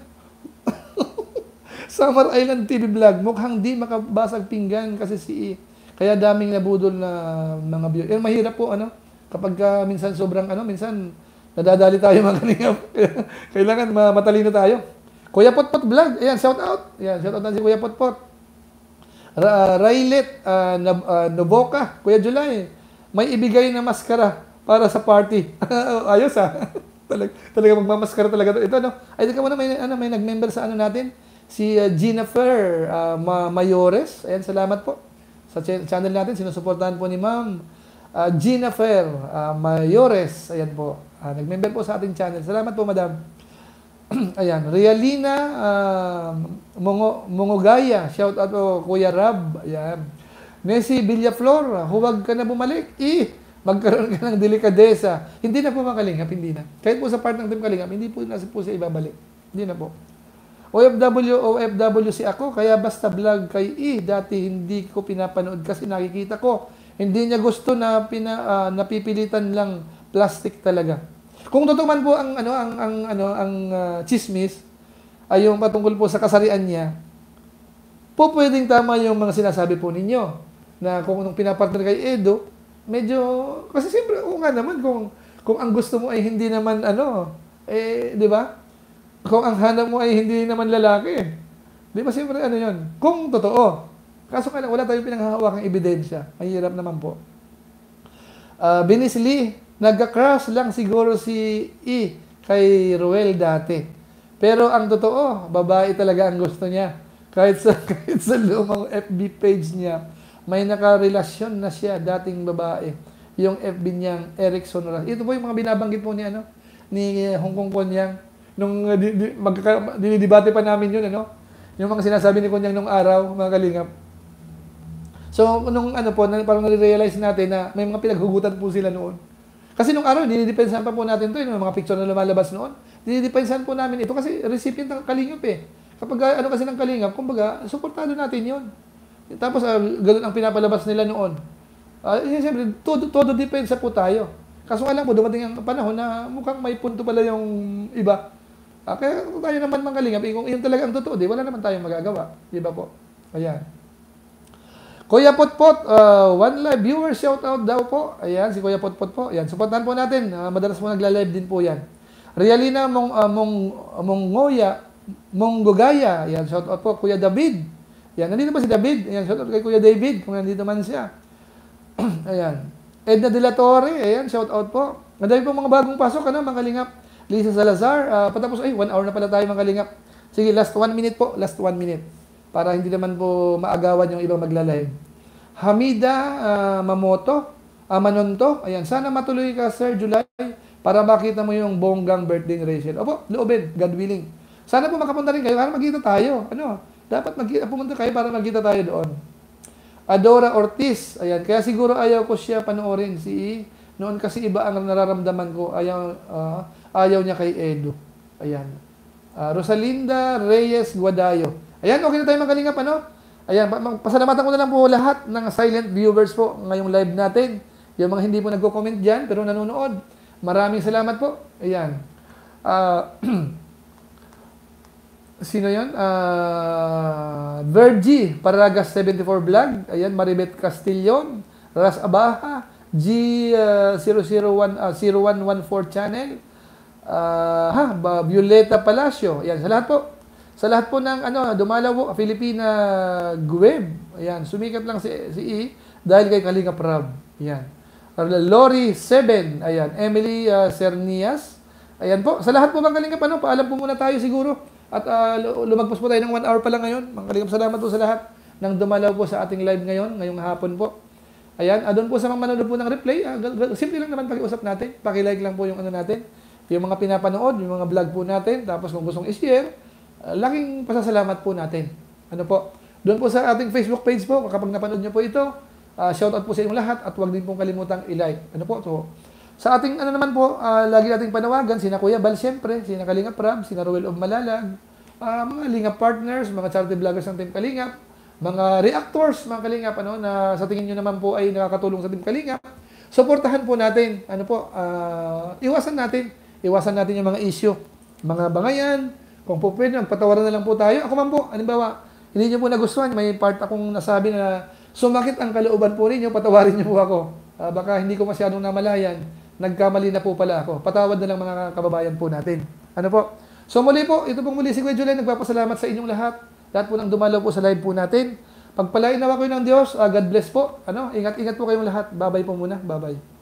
A: Summer Island T V Vlog, mukhang di makabasag pinggan kasi si E. Kaya daming nabudol na mga view. Eh, mahirap po, ano, kapag uh, minsan sobrang, ano, minsan nadadali tayo mga kalingap. Kailangan matalino tayo. Kuya Potpot Vlog, ayan, shout out. Ayan, shout out na si Kuya Potpot. Ra Raylet uh, uh, Novoka, Kuya July, may ibigay na maskara para sa party. Ayos ah. Talag, talaga magmamaskara talaga. Ito ano, ay teka muna, may, ano, may nag-member sa ano natin, si uh, Jennifer uh, Ma Mayores. Ayan, salamat po sa ch channel natin. Sinusuportahan po ni Ma'am uh, Jennifer uh, Mayores. Ayan po. Uh, nag-member po sa ating channel. Salamat po, Madam. Ayan, Realina uh, Mongo, Mongogaya, shout out po Kuya Rab. Ayan. Nessie Villaflor, huwag ka na bumalik. Eh, magkaroon ka ng delikadesa. Hindi na po makalingap, hindi na. Kahit po sa part ng Team Kalingap, hindi po na po siya ibabalik. Hindi na po. O F W, O F W si ako, kaya basta vlog kay E. Dati hindi ko pinapanood kasi nakikita ko. Hindi niya gusto na pina, uh, napipilitan lang, plastic talaga. Kung totoo man po ang ano ang ang ano ang uh, chismis ay yung patungkol po sa kasarian niya, po pwedeng tama yung mga sinasabi po ninyo na kung nung pinapartner kay Edo, medyo kasi siyempre o nga naman kung kung ang gusto mo ay hindi naman ano eh di ba? Kung ang hanap mo ay hindi naman lalaki, di ba siyempre ano yun? Kung totoo. Kaso kaya wala tayong pinanghahawakang ebidensya. Mahirap naman po. Uh, Binis Lee, nagka-crush lang siguro si E kay Ruel dati. Pero ang totoo, babae talaga ang gusto niya. Kahit sa, kahit sa lumang F B page niya, may nakarelasyon na siya, dating babae. Yung F B niyang Erickson Ras. Ito po yung mga binabanggit po ni, ano, ni Hong Kong Konyang. Nung uh, di, di, magkaka, dinidebate pa namin yun, ano? Yung mga sinasabi ni Konyang nung araw, mga kalingap. So, nung ano po, parang nare-realize natin na may mga pinaghugutan po sila noon. Kasi nung araw, dinidepensahan pa po natin ito, yung mga picture na lumalabas noon. Dinidepensahan po namin ito kasi recipient ng Kalingap eh. Kapag ano kasi ng Kalingap, kumbaga, suportado natin yon. Tapos, uh, ganun ang pinapalabas nila noon. Uh, yun, siyempre, todo, todo depensa po tayo. Kaso alam po, dumating ang panahon na mukhang may punto pala yung iba. Uh, kaya tayo naman mga Kalingap, eh, kung yun talaga ang totoo, di, wala naman tayong magagawa. Di ba po? Ayan. Kuya Potpot, uh, one live viewer shout out daw po. Ayan, si Kuya Potpot po. Ayan, suportahan po natin. Uh, madalas po nagla-live din po yan. Realina Mong, uh, Mong, Mongoya, Monggogaya. Ayan, shout out po. Kuya David. Ayan, nandito ba si David? Ayan, shout out kay Kuya David, kung nandito man siya. Ayan. Edna De La Torre. Ayan, shout out po. Madami po mga bagong pasok, ano, mga Kalingap. Lisa Salazar. Uh, patapos, ay, one hour na pala tayo, mga Kalingap. Sige, last one minute po. Last one minute. Para hindi naman po maagawan yung ibang magla-live. Hamida uh, Mamoto, uh, Manonto, ayan, sana matuloy ka, Sir July, para makita mo yung bonggang birthday ni Rachel. Opo, loobin, God willing. Sana po makapunta rin kayo, para magkita tayo. Ano, dapat magkita, pumunta kayo para magkita tayo doon. Adora Ortiz, ayan, kaya siguro ayaw ko siya panoorin, si noon kasi iba ang nararamdaman ko, ayaw, uh, ayaw niya kay Edo. Ayan. Uh, Rosalinda Reyes Guadayo. Ayan, okay na tayo mga Kalingap, ano? Ayan, pasalamatan ko na lang po lahat ng silent viewers po ngayong live natin. Yung mga hindi po nagko-comment dyan, pero nanonood. Maraming salamat po. Ayan. Uh, Sino yun? Uh, Vergie, Paragas seventy-four Vlog. Ayan, Maribet Castillon. Ras Abaha. G uh, zero zero one, uh, zero one one four Channel. Uh, ha, ba, Violeta Palacio. Ayan, sa lahat po. Sa lahat po ng ano, dumalaw po, Filipina Guweb. Ayan, sumikat lang si, si E dahil kay Kalinga Prab. Ayan. Lori seven. Ayan, Emily uh, Cernias. Ayan po. Sa lahat po bang Kalingap, ano, paalam po muna tayo siguro. At uh, lumagpas po tayo ng one hour pa lang ngayon. Mga Kalingap, salamat po sa lahat ng dumalaw po sa ating live ngayon, ngayong hapon po. Ayan, uh, doon po sa mga manonood po ng replay, uh, simple lang naman pag-iusap natin. Paki-like lang po yung ano natin, yung mga pinapanood, yung mga vlog po natin. Tapos kung gustong i-share, uh, laking pasasalamat po natin. Ano po? Doon po sa ating Facebook page po, kapag napanood nyo po ito, uh, shoutout po sa inyong lahat at huwag din pong kalimutang i-like. Ano po? So, sa ating ano naman po, uh, lagi nating panawagan, sina Kuya Bal siyempre, sina Kalingap Prab, sina Ruel of Malalag, uh, mga Lingap partners, mga charity vloggers ng Team Kalingap, mga reactors, mga Kalingap, ano, na sa tingin nyo naman po ay nakakatulong sa Team Kalingap, suportahan po natin, ano po, uh, iwasan natin, iwasan natin yung mga issue, mga bangayan, kung po pwede, magpatawaran na lang po tayo. Ako man po, halimbawa, hindi nyo po nagustuhan, may part akong nasabi na sumakit ang kalooban po ninyo, patawarin nyo po ako. Uh, baka hindi ko masyadong namalayan, nagkamali na po pala ako. Patawad na lang mga kababayan po natin. Ano po? So muli po, ito pong muli si Kuya Julen, nagpapasalamat sa inyong lahat. Lahat po nang dumalaw po sa live po natin. Pagpalain nawa ko ng Diyos, uh, God bless po. Ano? Ingat-ingat po kayong lahat. Bye-bye po muna. Bye-bye.